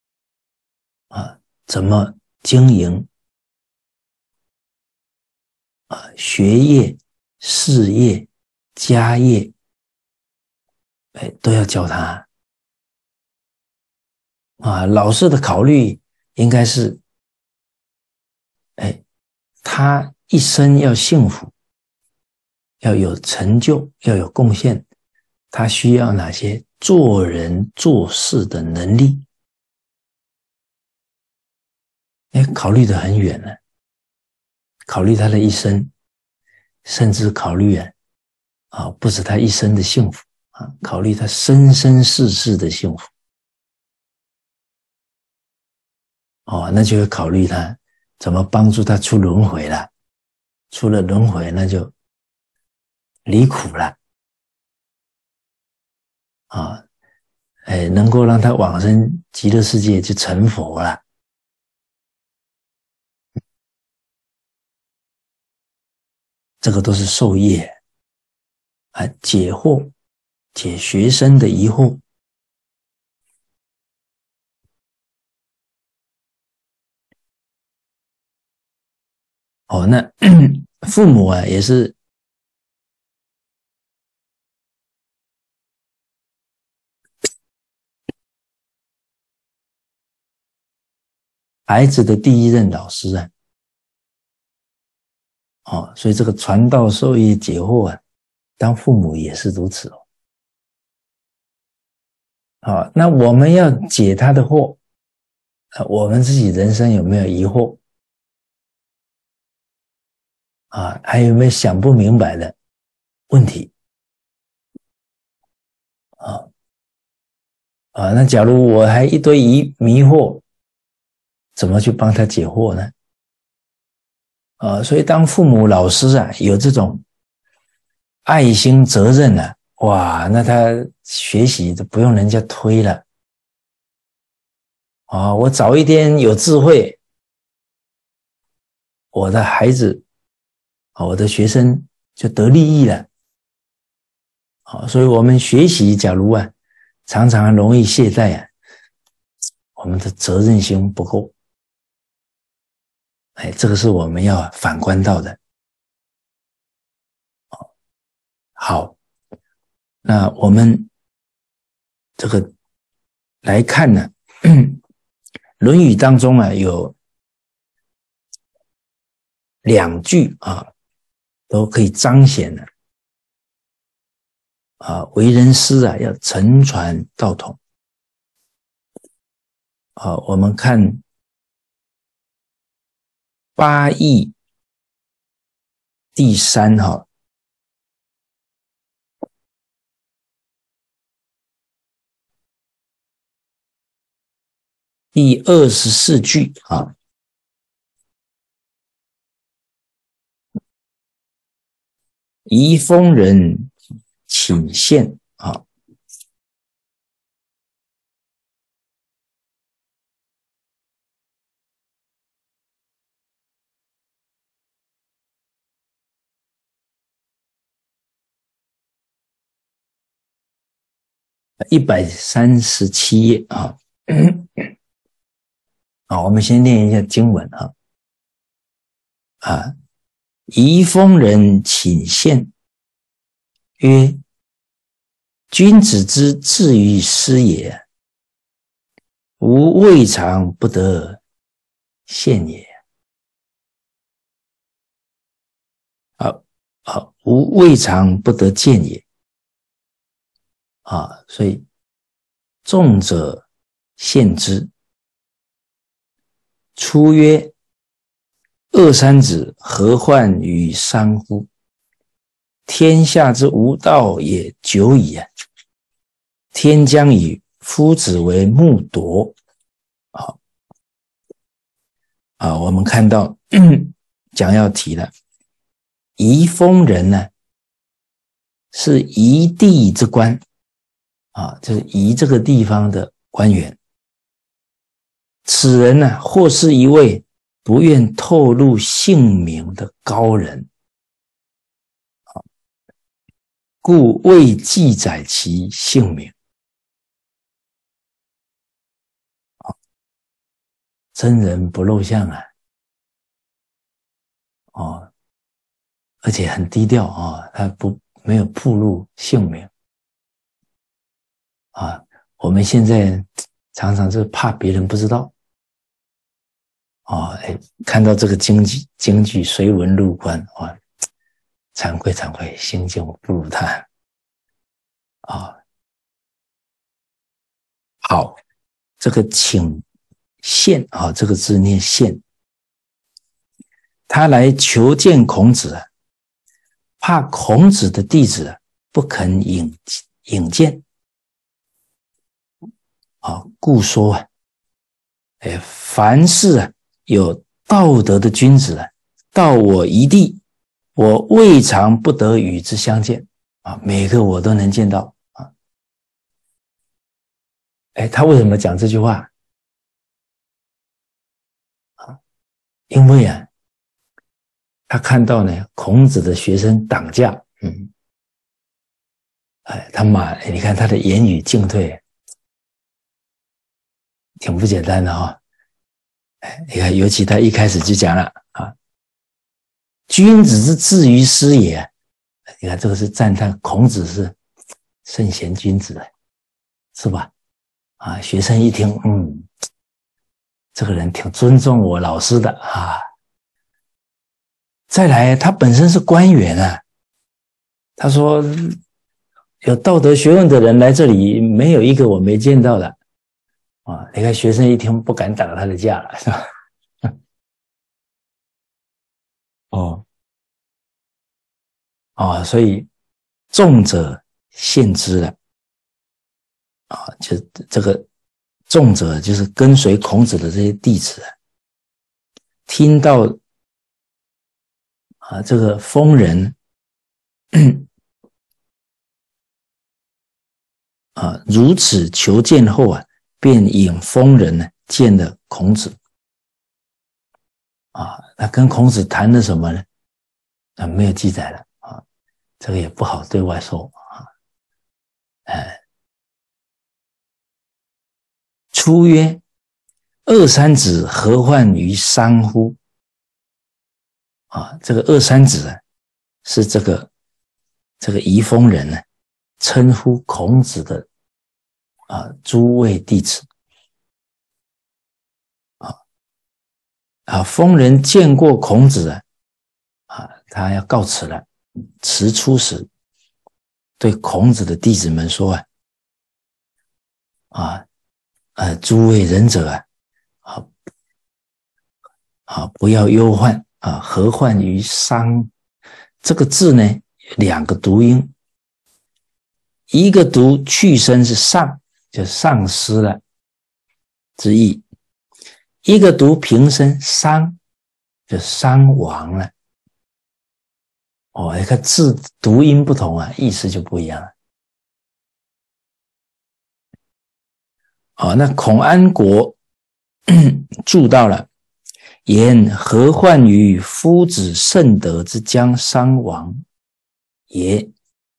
怎么经营学业、事业、家业都要教他老师的考虑应该是他一生要幸福，要有成就，要有贡献，他需要哪些做人做事的能力考虑得很远了，考虑他的一生，甚至考虑不止他一生的幸福考虑他生生世世的幸福那就会考虑他怎么帮助他出轮回了，出了轮回那就离苦了能够让他往生极乐世界就成佛了这个都是授业解惑，解学生的疑惑那父母也是孩子的第一任老师所以这个传道授业解惑当父母也是如此那我们要解他的惑我们自己人生有没有疑惑还有没有想不明白的问题？那假如我还一堆迷惑，怎么去帮他解惑呢？所以当父母老师有这种爱心责任哇，那他学习都不用人家推了。我早一点有智慧，我的孩子，我的学生就得利益了。所以我们学习假如常常容易懈怠我们的责任心不够。这个是我们要反观到的。好，那我们这个来看呢，论语当中有2句都可以彰显了为人师要承传道统。我们看8义第3第24句宜丰人请献137页我们先念一下经文宜丰人请献，曰：君子之至于师也，吾未尝不得献也。吾未尝不得见也。所以重者献之。出曰：恶三子，何患于商乎？天下之无道也久矣天将以夫子为木铎。我们看到讲要提了，宜丰人呢是宜地之官就是宜这个地方的官员。此人呢，或是一位不愿透露姓名的高人，故未记载其姓名。真人不露相而且很低调他没有暴露姓名我们现在常常是怕别人不知道看到这个京剧随文入关惭愧惭愧，心境不如他好，这个请献这个字念献，他来求见孔子怕孔子的弟子不肯引荐故说凡是有道德的君子到我一地，我未尝不得与之相见每个我都能见到他为什么讲这句话因为他看到呢孔子的学生党架你看他的言语进退挺不简单的你看尤其他一开始就讲了君子之至于师也，你看这个是赞叹孔子是圣贤君子是吧学生一听这个人挺尊重我老师的再来他本身是官员他说有道德学问的人来这里没有一个我没见到的你看学生一听不敢打他的架了是吧啊，所以众者献之了啊，就这个众者就是跟随孔子的这些弟子啊，听到啊这个疯人啊如此求见后啊，便引疯人呢见了孔子啊，那跟孔子谈了什么呢？啊，没有记载了啊，这个也不好对外说啊。初曰：二三子何患于商乎？啊，这个二三子啊，是这个仪疯人呢，称呼孔子的诸位弟子疯人见过孔子他要告辞了，辞出时，对孔子的弟子们说诸位仁者不要忧患何患于商？这个字呢，有两个读音，一个读去声是丧，就丧失了之意；一个读平声伤，就伤亡了。你看字读音不同意思就不一样了。那孔安国注到了，言何患于夫子圣德之将伤亡也。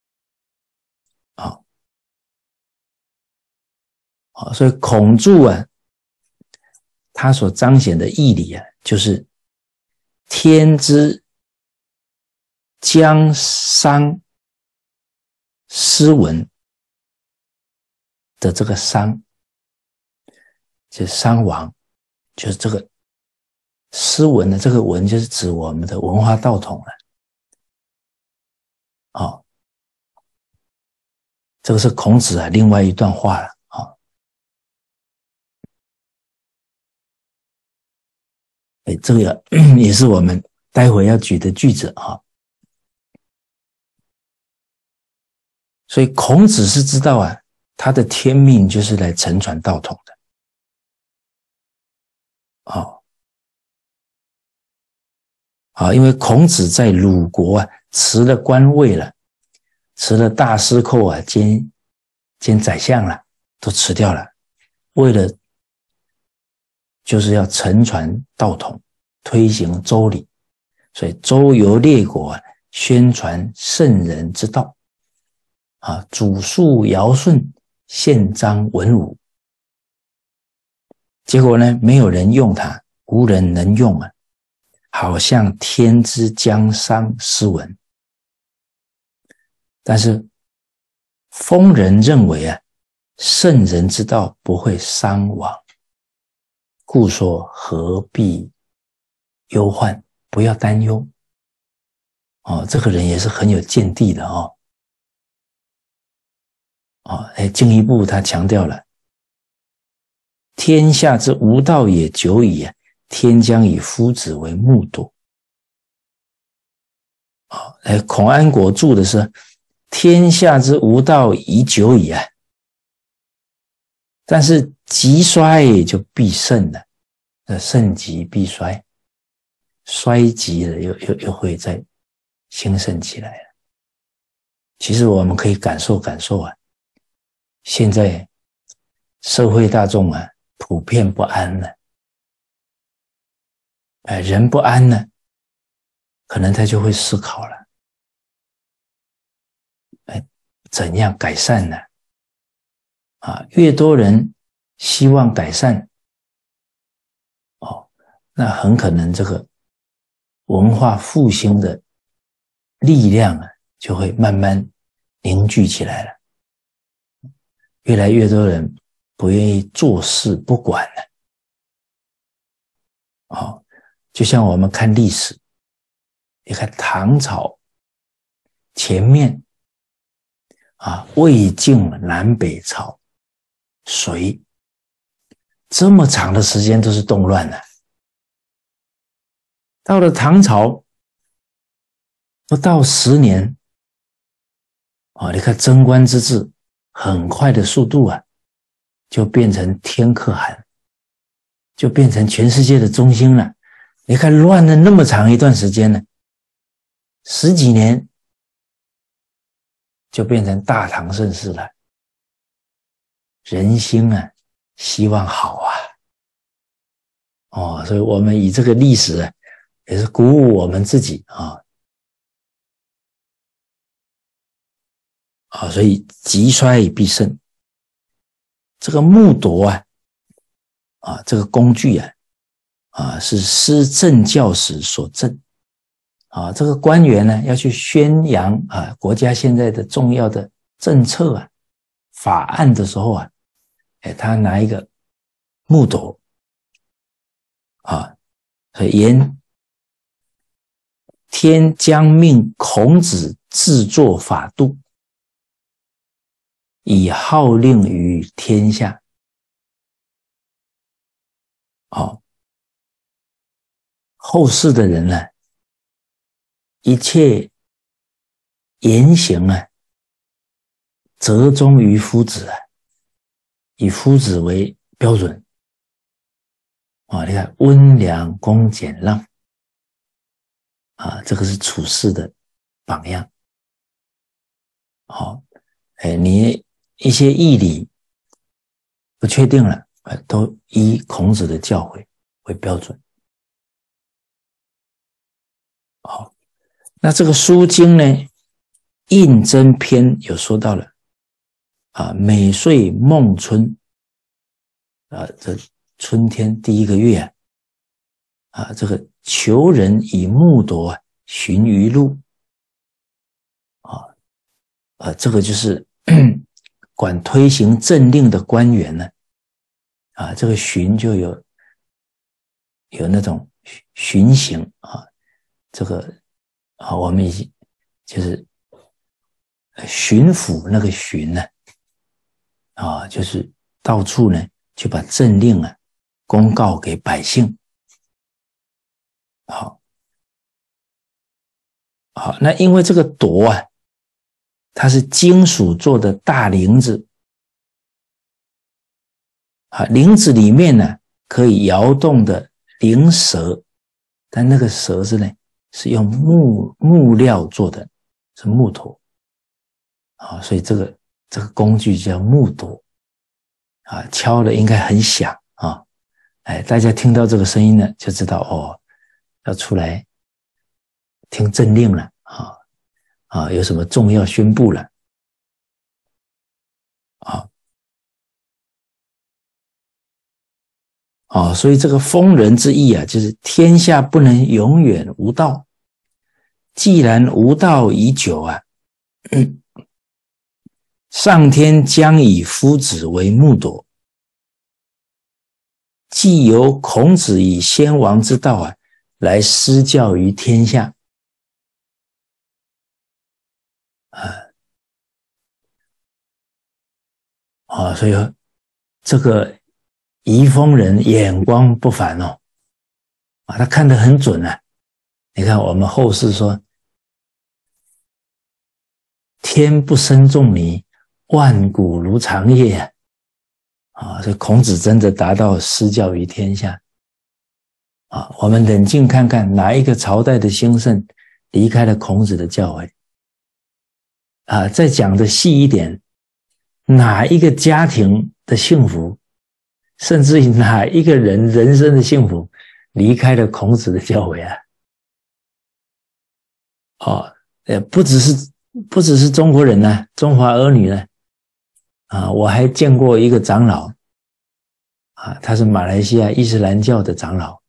所以孔注他所彰显的义理就是天之将伤斯文的这个伤，就是伤亡，就是这个斯文的这个文，就是指我们的文化道统了。这个是孔子另外一段话了。这个也是我们待会要举的句子所以孔子是知道他的天命就是来承传道统的。因为孔子在鲁国辞了官位了，辞了大司寇兼宰相了，都辞掉了，为了就是要承传道统，推行周礼，所以周游列国宣传圣人之道主述尧舜，宪章文武。结果呢，没有人用它，无人能用好像天之将伤斯文。但是疯人认为圣人之道不会伤亡，故说何必忧患，不要担忧。这个人也是很有见地的进一步他强调了，天下之无道也久矣天将以夫子为木铎。孔安国注的是天下之无道已久矣但是极衰就必盛了，盛极必衰，衰极了又会再兴盛起来了。其实我们可以感受现在社会大众普遍不安了，人不安了，可能他就会思考了，怎样改善呢？越多人希望改善，那很可能这个文化复兴的力量就会慢慢凝聚起来了。越来越多人不愿意坐视不管了。就像我们看历史，你看唐朝前面魏晋南北朝隋，这么长的时间都是动乱了。到了唐朝不到10年你看贞观之治，很快的速度啊，就变成天可汗，就变成全世界的中心了。你看乱了那么长一段时间呢，10几年就变成大唐盛世了。人心啊，希望好啊。所以我们以这个历史啊，也是鼓舞我们自己所以急衰必盛。这个木铎这个工具是施政教史所赠这个官员呢要去宣扬国家现在的重要的政策法案的时候他拿一个木铎所以言天将命孔子制作法度，以号令于天下。后世的人呢，一切言行折中于夫子以夫子为标准你看温良恭俭让这个是处事的榜样你一些义理不确定了都依孔子的教诲为标准那这个书经呢胤禛篇有说到了每岁孟春这春天第一个月这个求人以木铎循于路这个就是管推行政令的官员呢这个巡就有那种巡行这个我们就是巡抚那个巡呢就是到处呢去把政令公告给百姓好，那因为这个铎它是金属做的大铃子铃子里面呢可以摇动的铃舌，但那个舌是呢是用木料做的，是木头所以这个工具叫木铎敲的应该很响大家听到这个声音呢就知道要出来听政令了有什么重要宣布了所以这个封人之意就是天下不能永远无道，既然无道已久上天将以夫子为木铎，既由孔子以先王之道来施教于天下所以这个宜丰人眼光不凡他看得很准你看我们后世说天不生仲尼，万古如长夜所以孔子真的达到施教于天下我们冷静看看哪一个朝代的兴盛离开了孔子的教诲再讲的细一点，哪一个家庭的幸福，甚至于哪一个人生的幸福离开了孔子的教诲不只是中国人中华儿女呢我还见过一个长老他是马来西亚伊斯兰教的长老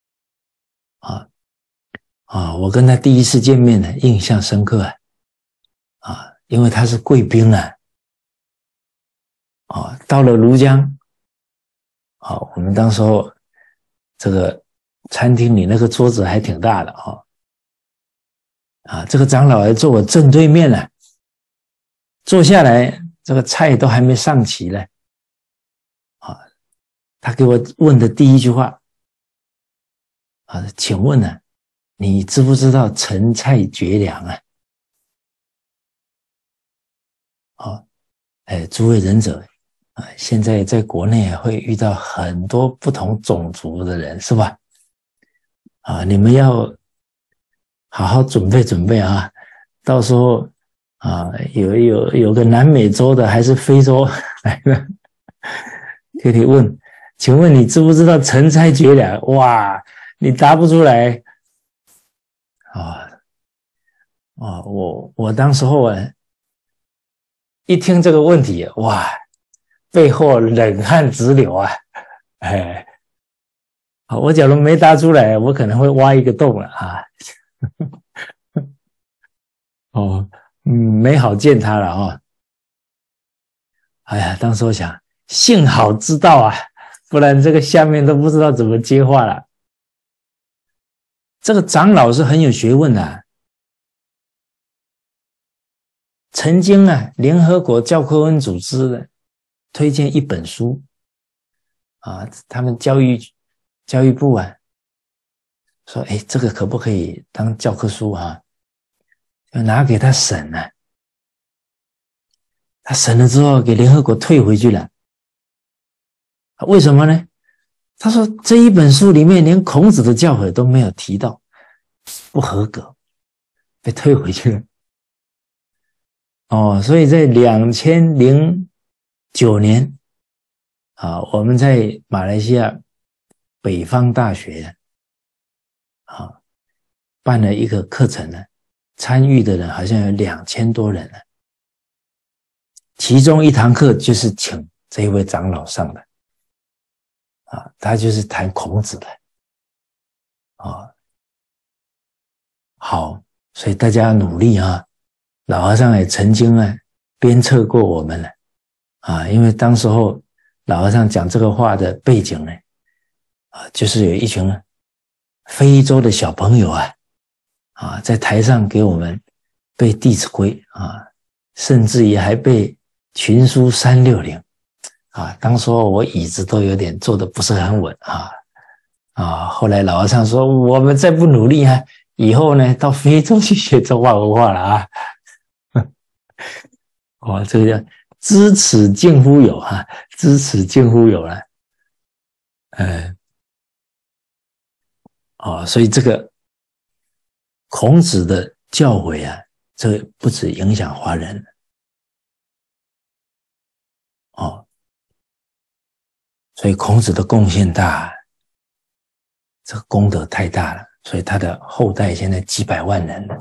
我跟他第一次见面呢印象深刻因为他是贵宾到了庐江我们当时候这个餐厅里那个桌子还挺大的这个长老还坐我正对面坐下来这个菜都还没上齐呢他给我问的第一句话请问你知不知道陈蔡绝粮啊，诸位仁者啊，现在在国内会遇到很多不同种族的人，是吧？啊，你们要好好准备准备啊，到时候啊，有个南美洲的还是非洲来的，可以问，请问你知不知道成猜绝了？哇，你答不出来啊！我当时候一听这个问题，哇，背后冷汗直流啊！哎，我假如没答出来，我可能会挖一个洞了啊！哦，没好见他了啊！哎呀，当时我想，幸好知道啊，不然这个下面都不知道怎么接话了。这个长老是很有学问的啊，曾经啊，联合国教科文组织的推荐一本书啊，他们教育部啊说，这个可不可以当教科书啊？要拿给他审啊，他审了之后给联合国退回去了。为什么呢？他说这一本书里面连孔子的教诲都没有提到，不合格，被退回去了。所以在2009年啊，我们在马来西亚北方大学啊办了一个课程呢，参与的人好像有2000多人了，其中一堂课就是请这一位长老上的啊，他就是谈孔子的啊。好，所以大家努力啊，老和尚也曾经鞭策过我们了啊，因为当时候老和尚讲这个话的背景呢，就是有一群非洲的小朋友在台上给我们背《弟子规》啊，甚至也还背群书360啊。当时候我椅子都有点坐得不是很稳后来老和尚说，我们再不努力以后呢到非洲去学中华文化了啊。这个叫知耻近乎友知耻近乎友了。所以这个孔子的教诲这不止影响华人所以孔子的贡献大，这个功德太大了，所以他的后代现在几百万人了，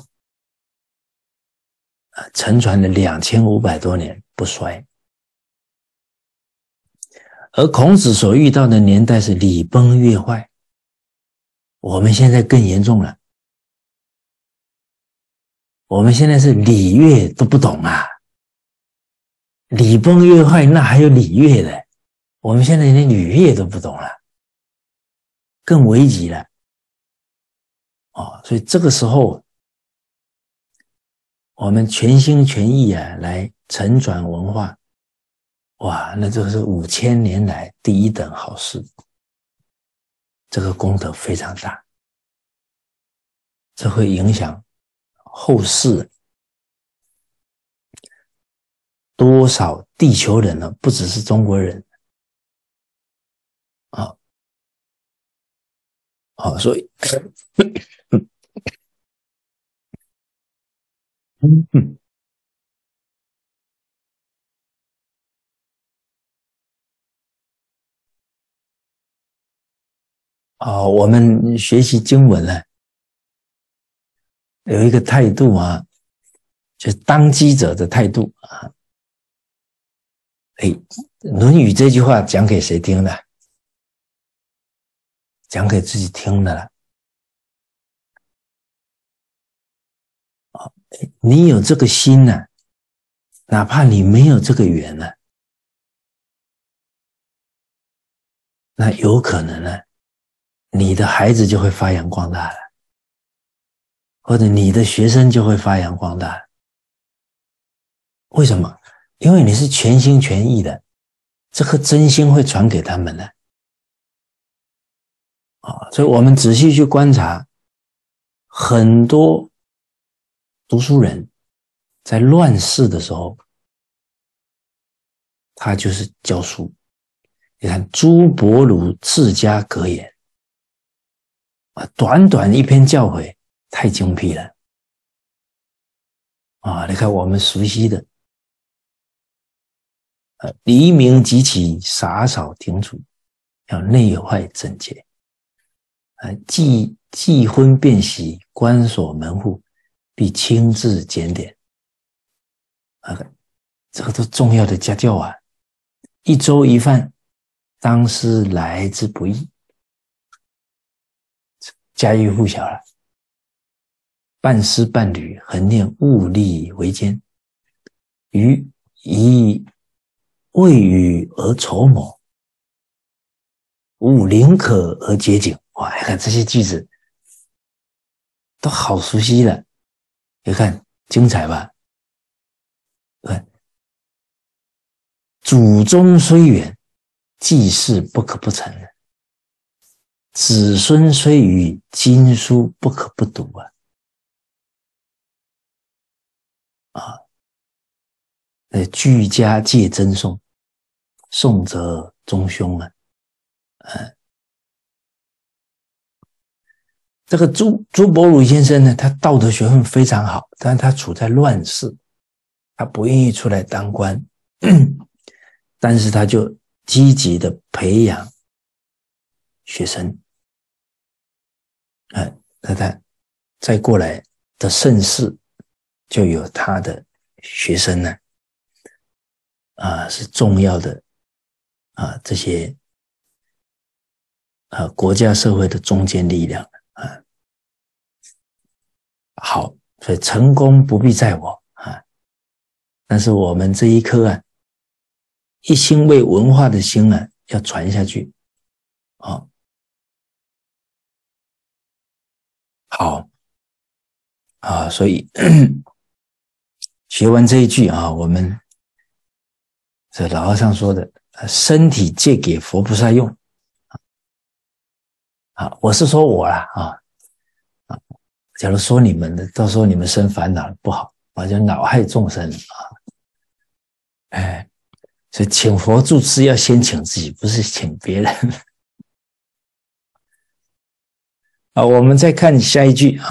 承传了2500多年不衰。而孔子所遇到的年代是礼崩乐坏，我们现在更严重了，我们现在是礼乐都不懂啊，礼崩乐坏那还有礼乐的，我们现在连礼乐都不懂了，更危急了所以这个时候我们全心全意来承传文化，哇，那这个是5000年来第一等好事，这个功德非常大，这会影响后世多少地球人呢？不只是中国人所以我们学习经文呢，有一个态度就是当机者的态度论语这句话讲给谁听的？讲给自己听的了你有这个心哪怕你没有这个缘那有可能你的孩子就会发扬光大了，或者你的学生就会发扬光大了。为什么？因为你是全心全意的，这颗真心会传给他们的所以我们仔细去观察，很多读书人在乱世的时候他就是教书。你看诸伯儒自家格言啊，短短一篇教诲太精辟了啊！你看我们熟悉的黎明即起，洒扫庭除，要内外整洁既婚便喜，关锁门户，必亲自检点这个都重要的家教啊！一粥一饭，当思来之不易，家喻户晓了。半丝半缕，恒念物力维艰。以未雨而绸缪，勿宁可而洁净。哇，你看这些句子都好熟悉了，你看精彩吧？看祖宗虽远，记事不可不成；子孙虽愚，经书不可不读居家戒真诵，诵则宗兄这个朱伯儒先生呢，他道德学问非常好，但是他处在乱世，他不愿意出来当官，但是他就积极的培养学生，那他再过来的盛世就有他的学生呢，是重要的这些国家社会的中坚力量好，所以成功不必在我但是我们这一颗一心为文化的心要传下去好所以学完这一句我们这老和尚说的身体借给佛菩萨用我是说我啦假如说你们的，到时候你们生烦恼不好就恼害众生所以请佛助持要先请自己，不是请别人我们再看下一句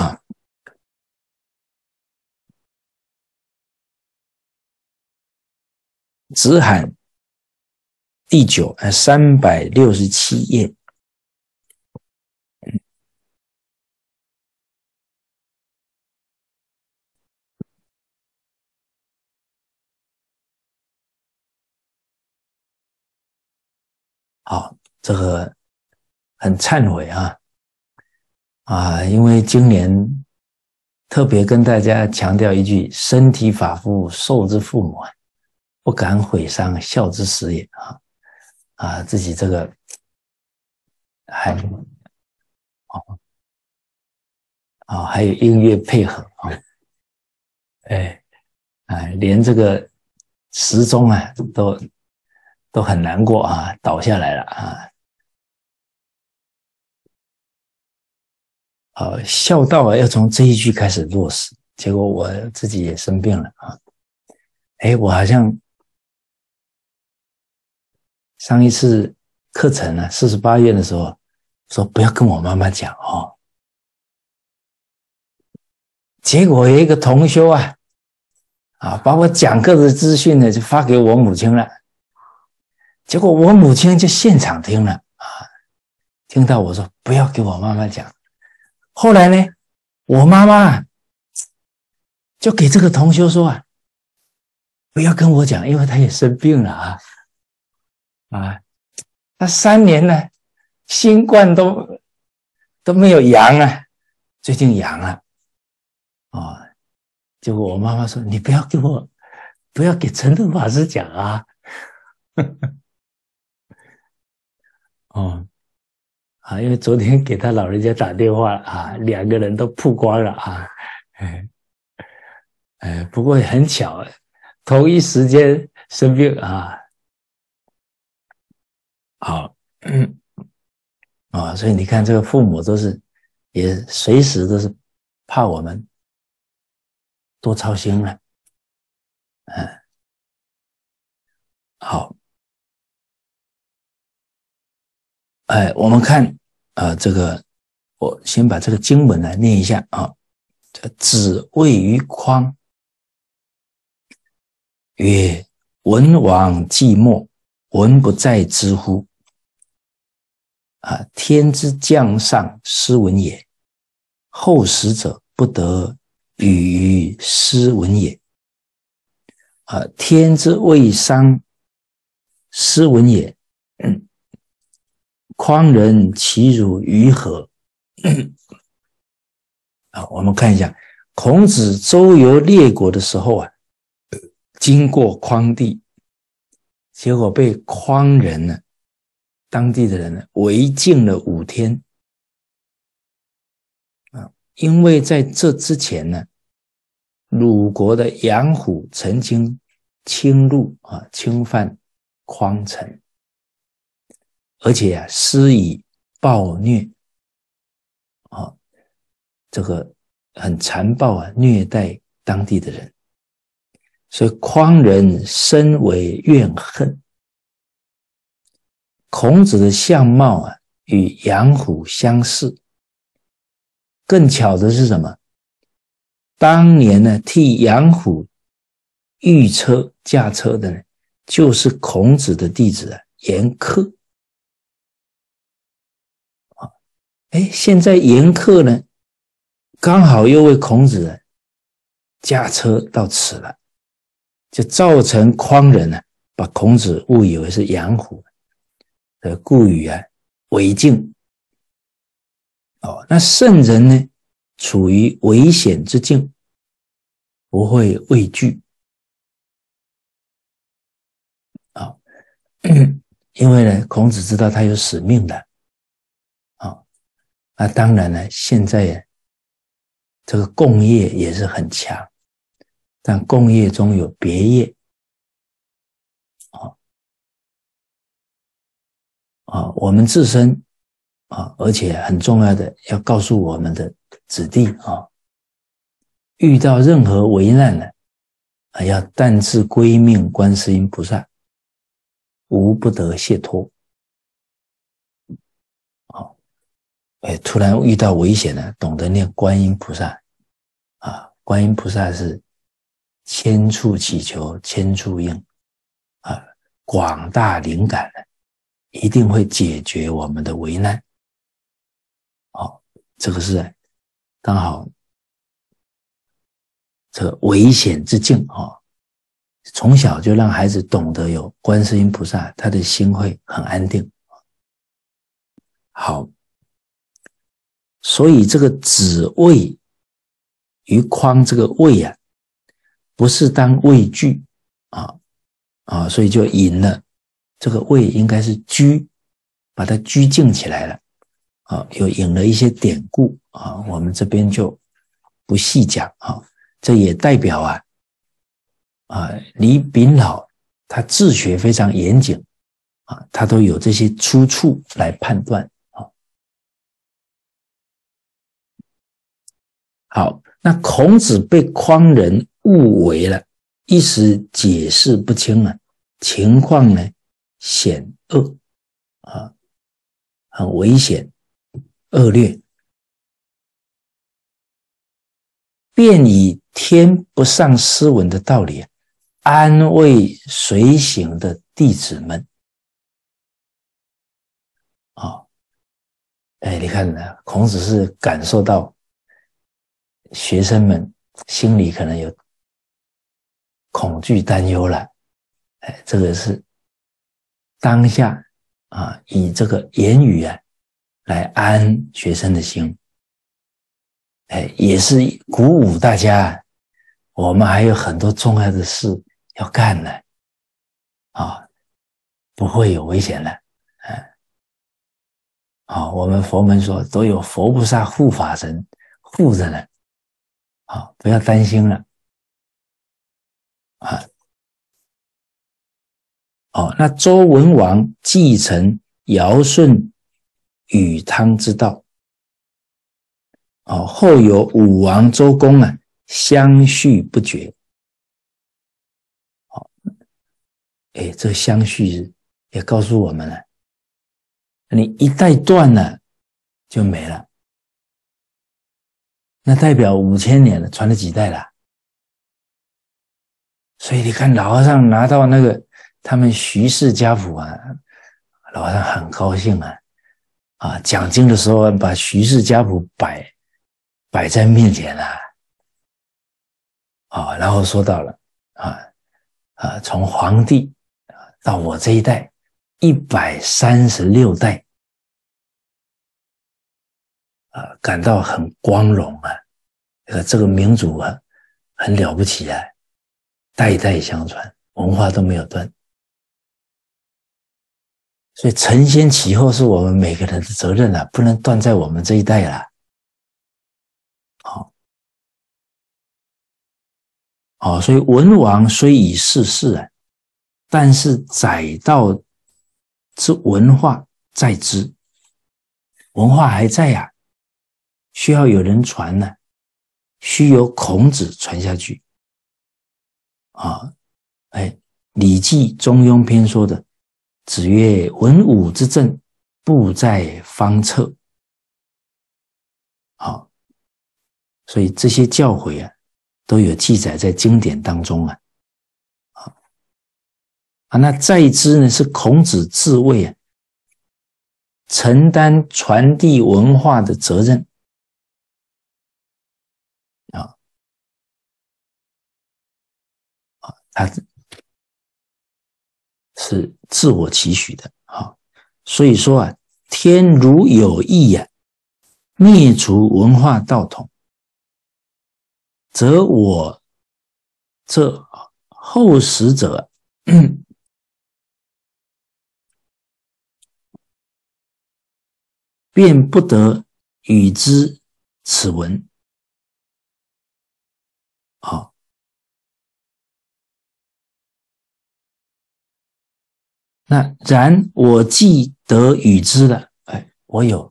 直喊第9 367页这个很忏悔因为今年特别跟大家强调一句，身体发肤受之父母不敢毁伤孝之始也自己这个还有音乐配合连这个时钟都很难过倒下来了孝道要从这一句开始落实，结果我自己也生病了我好像上一次课程48页的时候说不要跟我妈妈讲结果有一个同修把我讲课的资讯呢就发给我母亲了，结果我母亲就现场听了听到我说不要给我妈妈讲，后来呢我妈妈就给这个同修说不要跟我讲，因为他也生病了他3年呢新冠都没有阳最近阳了结果我妈妈说你不要给陈顿法师讲因为昨天给他老人家打电话2个人都曝光了不过很巧同一时间生病好所以你看这个父母都是也随时都是怕我们多操心了好我们看这个，我先把这个经文来念一下啊。子谓于匡曰：文王寂寞，文不在之乎？天之将上，斯文也。后识者不得与于斯文也。天之未伤，斯文也。匡人其辱于何？我们看一下，孔子周游列国的时候经过匡地，结果被匡人呢，当地的人呢围禁了5天。因为在这之前呢，鲁国的杨虎曾经侵入侵犯匡城，而且施以暴虐这个很残暴虐待当地的人，所以匡人深为怨恨。孔子的相貌与杨虎相似，更巧的是什么？当年呢替杨虎御车驾车的呢，就是孔子的弟子严克。现在严克呢刚好又为孔子驾车到此了，就造成匡人把孔子误以为是杨虎，故意违禁。那圣人呢处于危险之境，不会畏惧因为呢孔子知道他有使命的当然呢现在这个共业也是很强，但共业中有别业我们自身而且很重要的要告诉我们的子弟遇到任何危难呢要但自归命观世音菩萨，无不得解脱。突然遇到危险了，懂得念观音菩萨观音菩萨是千处祈求千处应广大灵感一定会解决我们的危难这个是刚好这个危险之境从小就让孩子懂得有观世音菩萨，他的心会很安定。好，所以这个子畏于匡，这个畏不是当畏惧所以就引了这个畏应该是拘，把它拘禁起来了又引了一些典故我们这边就不细讲这也代表李炳老他治学非常严谨他都有这些出处来判断好，那孔子被匡人误为了，一时解释不清情况呢险恶很危险恶劣，便以天不上斯文的道理安慰随行的弟子们你看孔子是感受到学生们心里可能有恐惧担忧了这个是当下以这个言语来安学生的心也是鼓舞大家我们还有很多重要的事要干呢不会有危险了我们佛门说都有佛菩萨护法神护着呢不要担心了那周文王继承尧舜禹汤之道后有武王周公相续不绝这相续也告诉我们了你一代断了就没了，那代表5000年了，传了几代了？所以你看老和尚拿到那个他们徐氏家谱啊，老和尚很高兴讲经的时候把徐氏家谱摆在面前然后说到了从皇帝到我这一代136代感到很光荣这个民族很了不起代代相传，文化都没有断。所以承先启后是我们每个人的责任不能断在我们这一代啦。所以文王虽已逝世但是载道之文化在之，文化还在需要有人传需由孔子传下去礼记中庸篇说的，子曰：文武之政，布在方策。所以这些教诲都有记载在经典当中那在之呢，是孔子自谓承担传递文化的责任他是自我期许的所以说天如有意灭除文化道统，则我这后识者便不得与之此文那然我既得与之了，我有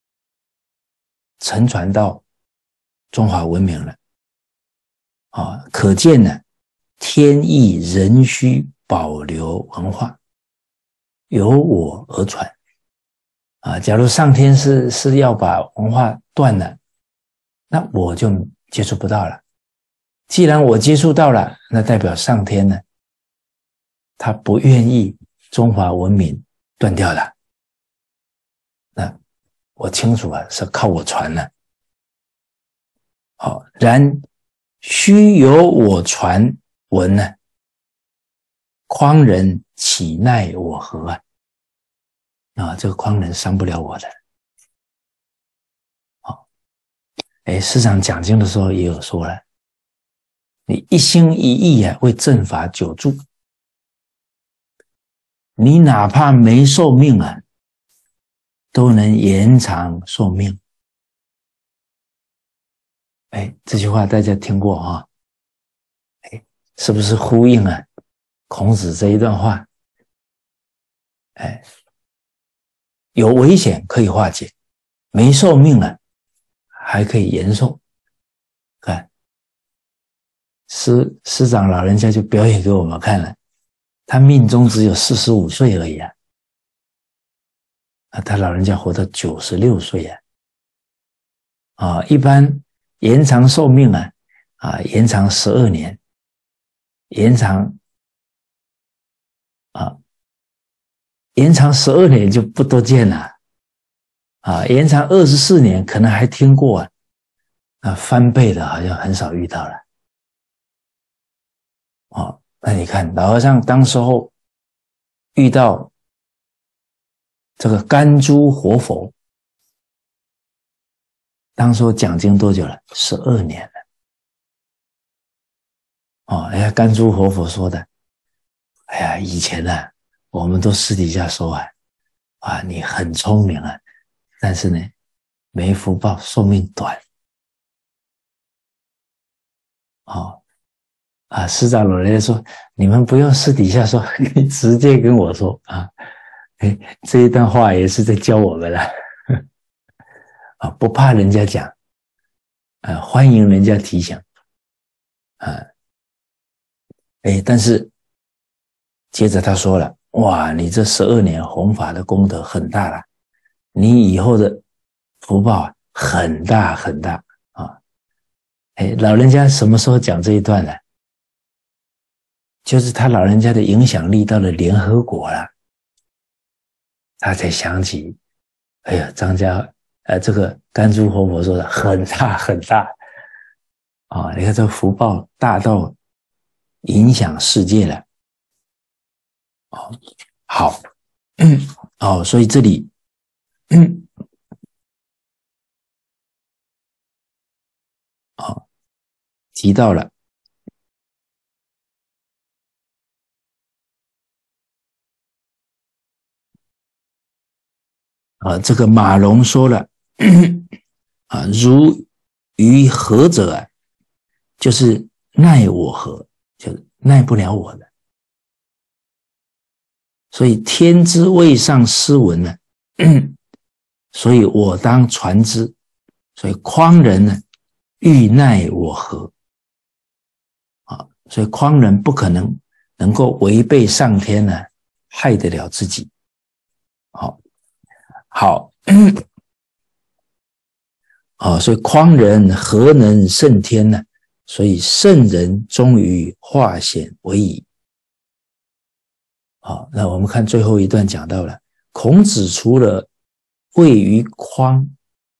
承传到中华文明了可见呢，天意仍需保留文化，由我而传假如上天是要把文化断了，那我就接触不到了。既然我接触到了，那代表上天呢，他不愿意中华文明断掉了。那我清楚是靠我传了。然须由我传闻呢，匡人岂奈我何这个匡人伤不了我的。师长讲经的时候也有说了，你一心一意为正法久住，你哪怕没寿命都能延长寿命。这句话大家听过是不是呼应孔子这一段话？有危险可以化解，没寿命了还可以延寿。看师长老人家就表演给我们看了，他命中只有45岁而已他老人家活到96岁一般延长寿命延长12年，延长12年就不多见了延长24年可能还听过翻倍的好像很少遇到了那你看老和尚当时候遇到这个甘珠活佛，当时候讲经多久了？12年了甘珠活佛说的，以前我们都私底下说你很聪明但是呢没福报，寿命短师长老人家说，你们不用私底下说，你直接跟我说这一段话也是在教我们了不怕人家讲欢迎人家提醒但是接着他说了，哇，你这12年弘法的功德很大了你以后的福报啊很大很大啊。老人家什么时候讲这一段呢？就是他老人家的影响力到了联合国了，他才想起，哎呀，这个甘珠活佛说的很大很大啊！你看这福报大到影响世界了。好，所以这里提到了这个马龙说了如于何者啊，就是奈我何，就是奈不了我的。所以天之未上斯文呢，所以我当传之。所以匡人呢，欲奈我何所以匡人不可能够违背上天呢，害得了自己。好，所以匡人何能胜天呢？所以圣人终于化险为夷。那我们看最后一段讲到了，孔子除了位于匡，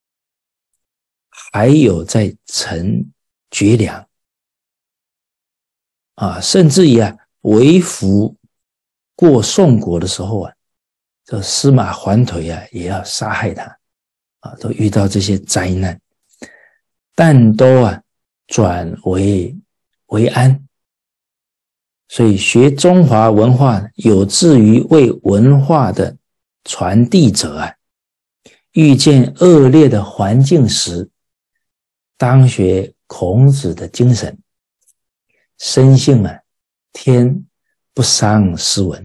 还有在陈绝粮甚至于为服过宋国的时候这司马桓颓也要杀害他都遇到这些灾难，但都转为安。所以学中华文化有志于为文化的传递者遇见恶劣的环境时，当学孔子的精神，深信天不伤斯文。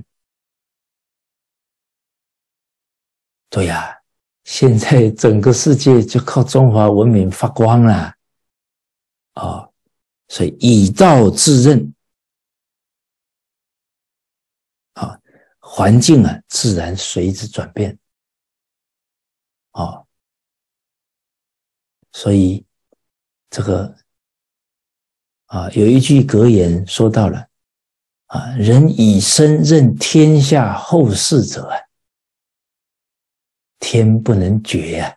对呀，现在整个世界就靠中华文明发光了所以以道治任环境自然随之转变所以这个有一句格言说到了人以身任天下后事者天不能绝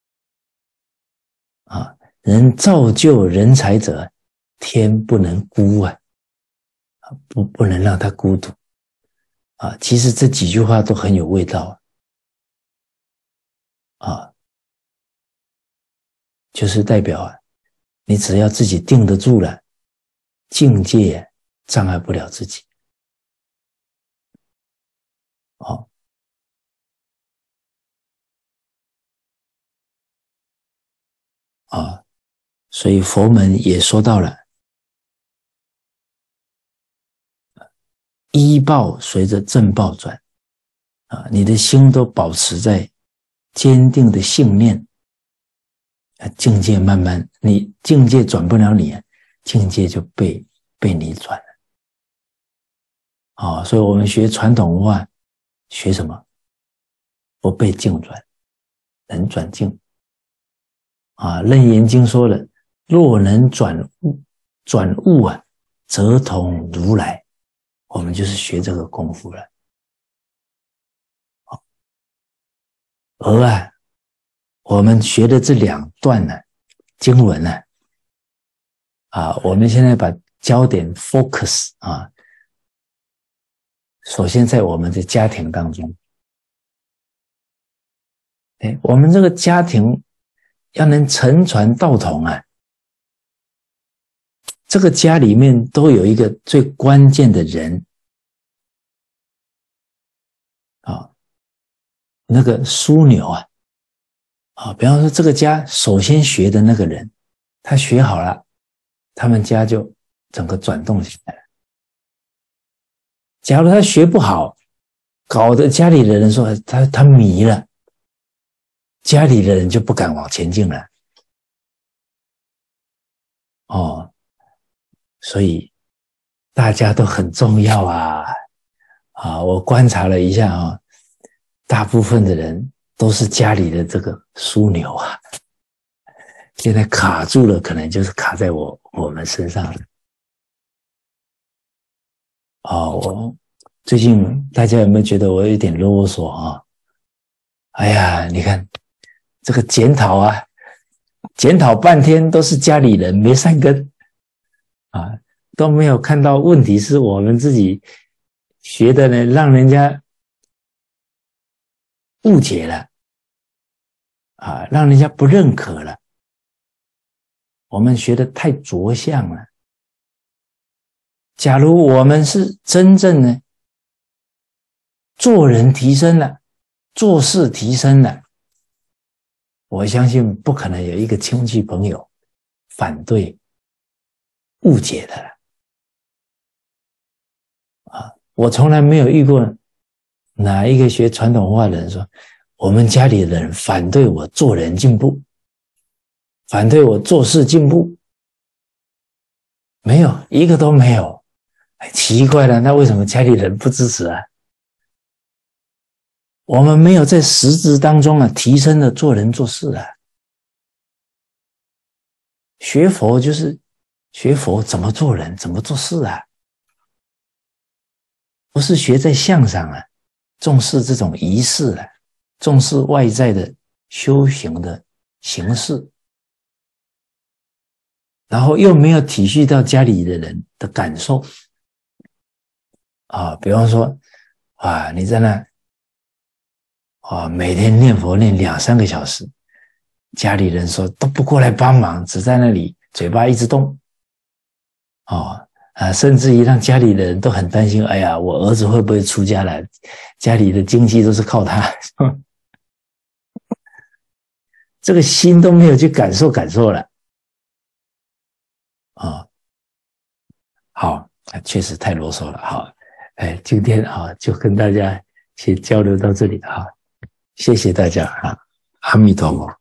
人造就人才者天不能孤不能让他孤独其实这几句话都很有味道就是代表你只要自己定得住了，境界障碍不了自己所以佛门也说到了依报随着正报转你的心都保持在坚定的信念境界慢慢你境界转不了你境界就被你转了所以我们学传统文化学什么？不被境转，能转境楞严经说了，若能转物则同如来。我们就是学这个功夫了而我们学的这两段经文我们现在把焦点 focus 首先在我们的家庭当中我们这个家庭要能承传道统这个家里面都有一个最关键的人那个枢纽比方说这个家首先学的那个人他学好了，他们家就整个转动起来了。假如他学不好，搞得家里的人说他迷了，家里的人就不敢往前进了所以大家都很重要我观察了一下大部分的人都是家里的这个枢纽啊，现在卡住了，可能就是卡在我们身上了。我最近大家有没有觉得我有点啰嗦啊？哎呀，你看这个检讨啊，检讨半天都是家里人没善根啊，都没有看到问题是我们自己学的呢，让人家误解了啊，让人家不认可了。我们学的太着相了。假如我们是真正的做人提升了，做事提升了，我相信不可能有一个亲戚朋友反对误解的了啊！我从来没有遇过哪一个学传统文化的人说我们家里的人反对我做人进步，反对我做事进步，没有一个都没有。奇怪了，那为什么家里人不支持啊？我们没有在实质当中啊提升了做人做事啊。学佛就是学佛怎么做人怎么做事啊，不是学在相上啊，重视这种仪式啊，重视外在的修行的形式，然后又没有体恤到家里的人的感受啊。比方说啊，你在那每天念佛念2-3个小时，家里人说都不过来帮忙，只在那里嘴巴一直动甚至于让家里的人都很担心，哎呀，我儿子会不会出家了，家里的经济都是靠他这个心都没有去感受了好，确实太啰嗦了。好，今天就跟大家先交流到这里，好，谢谢大家，阿弥陀佛。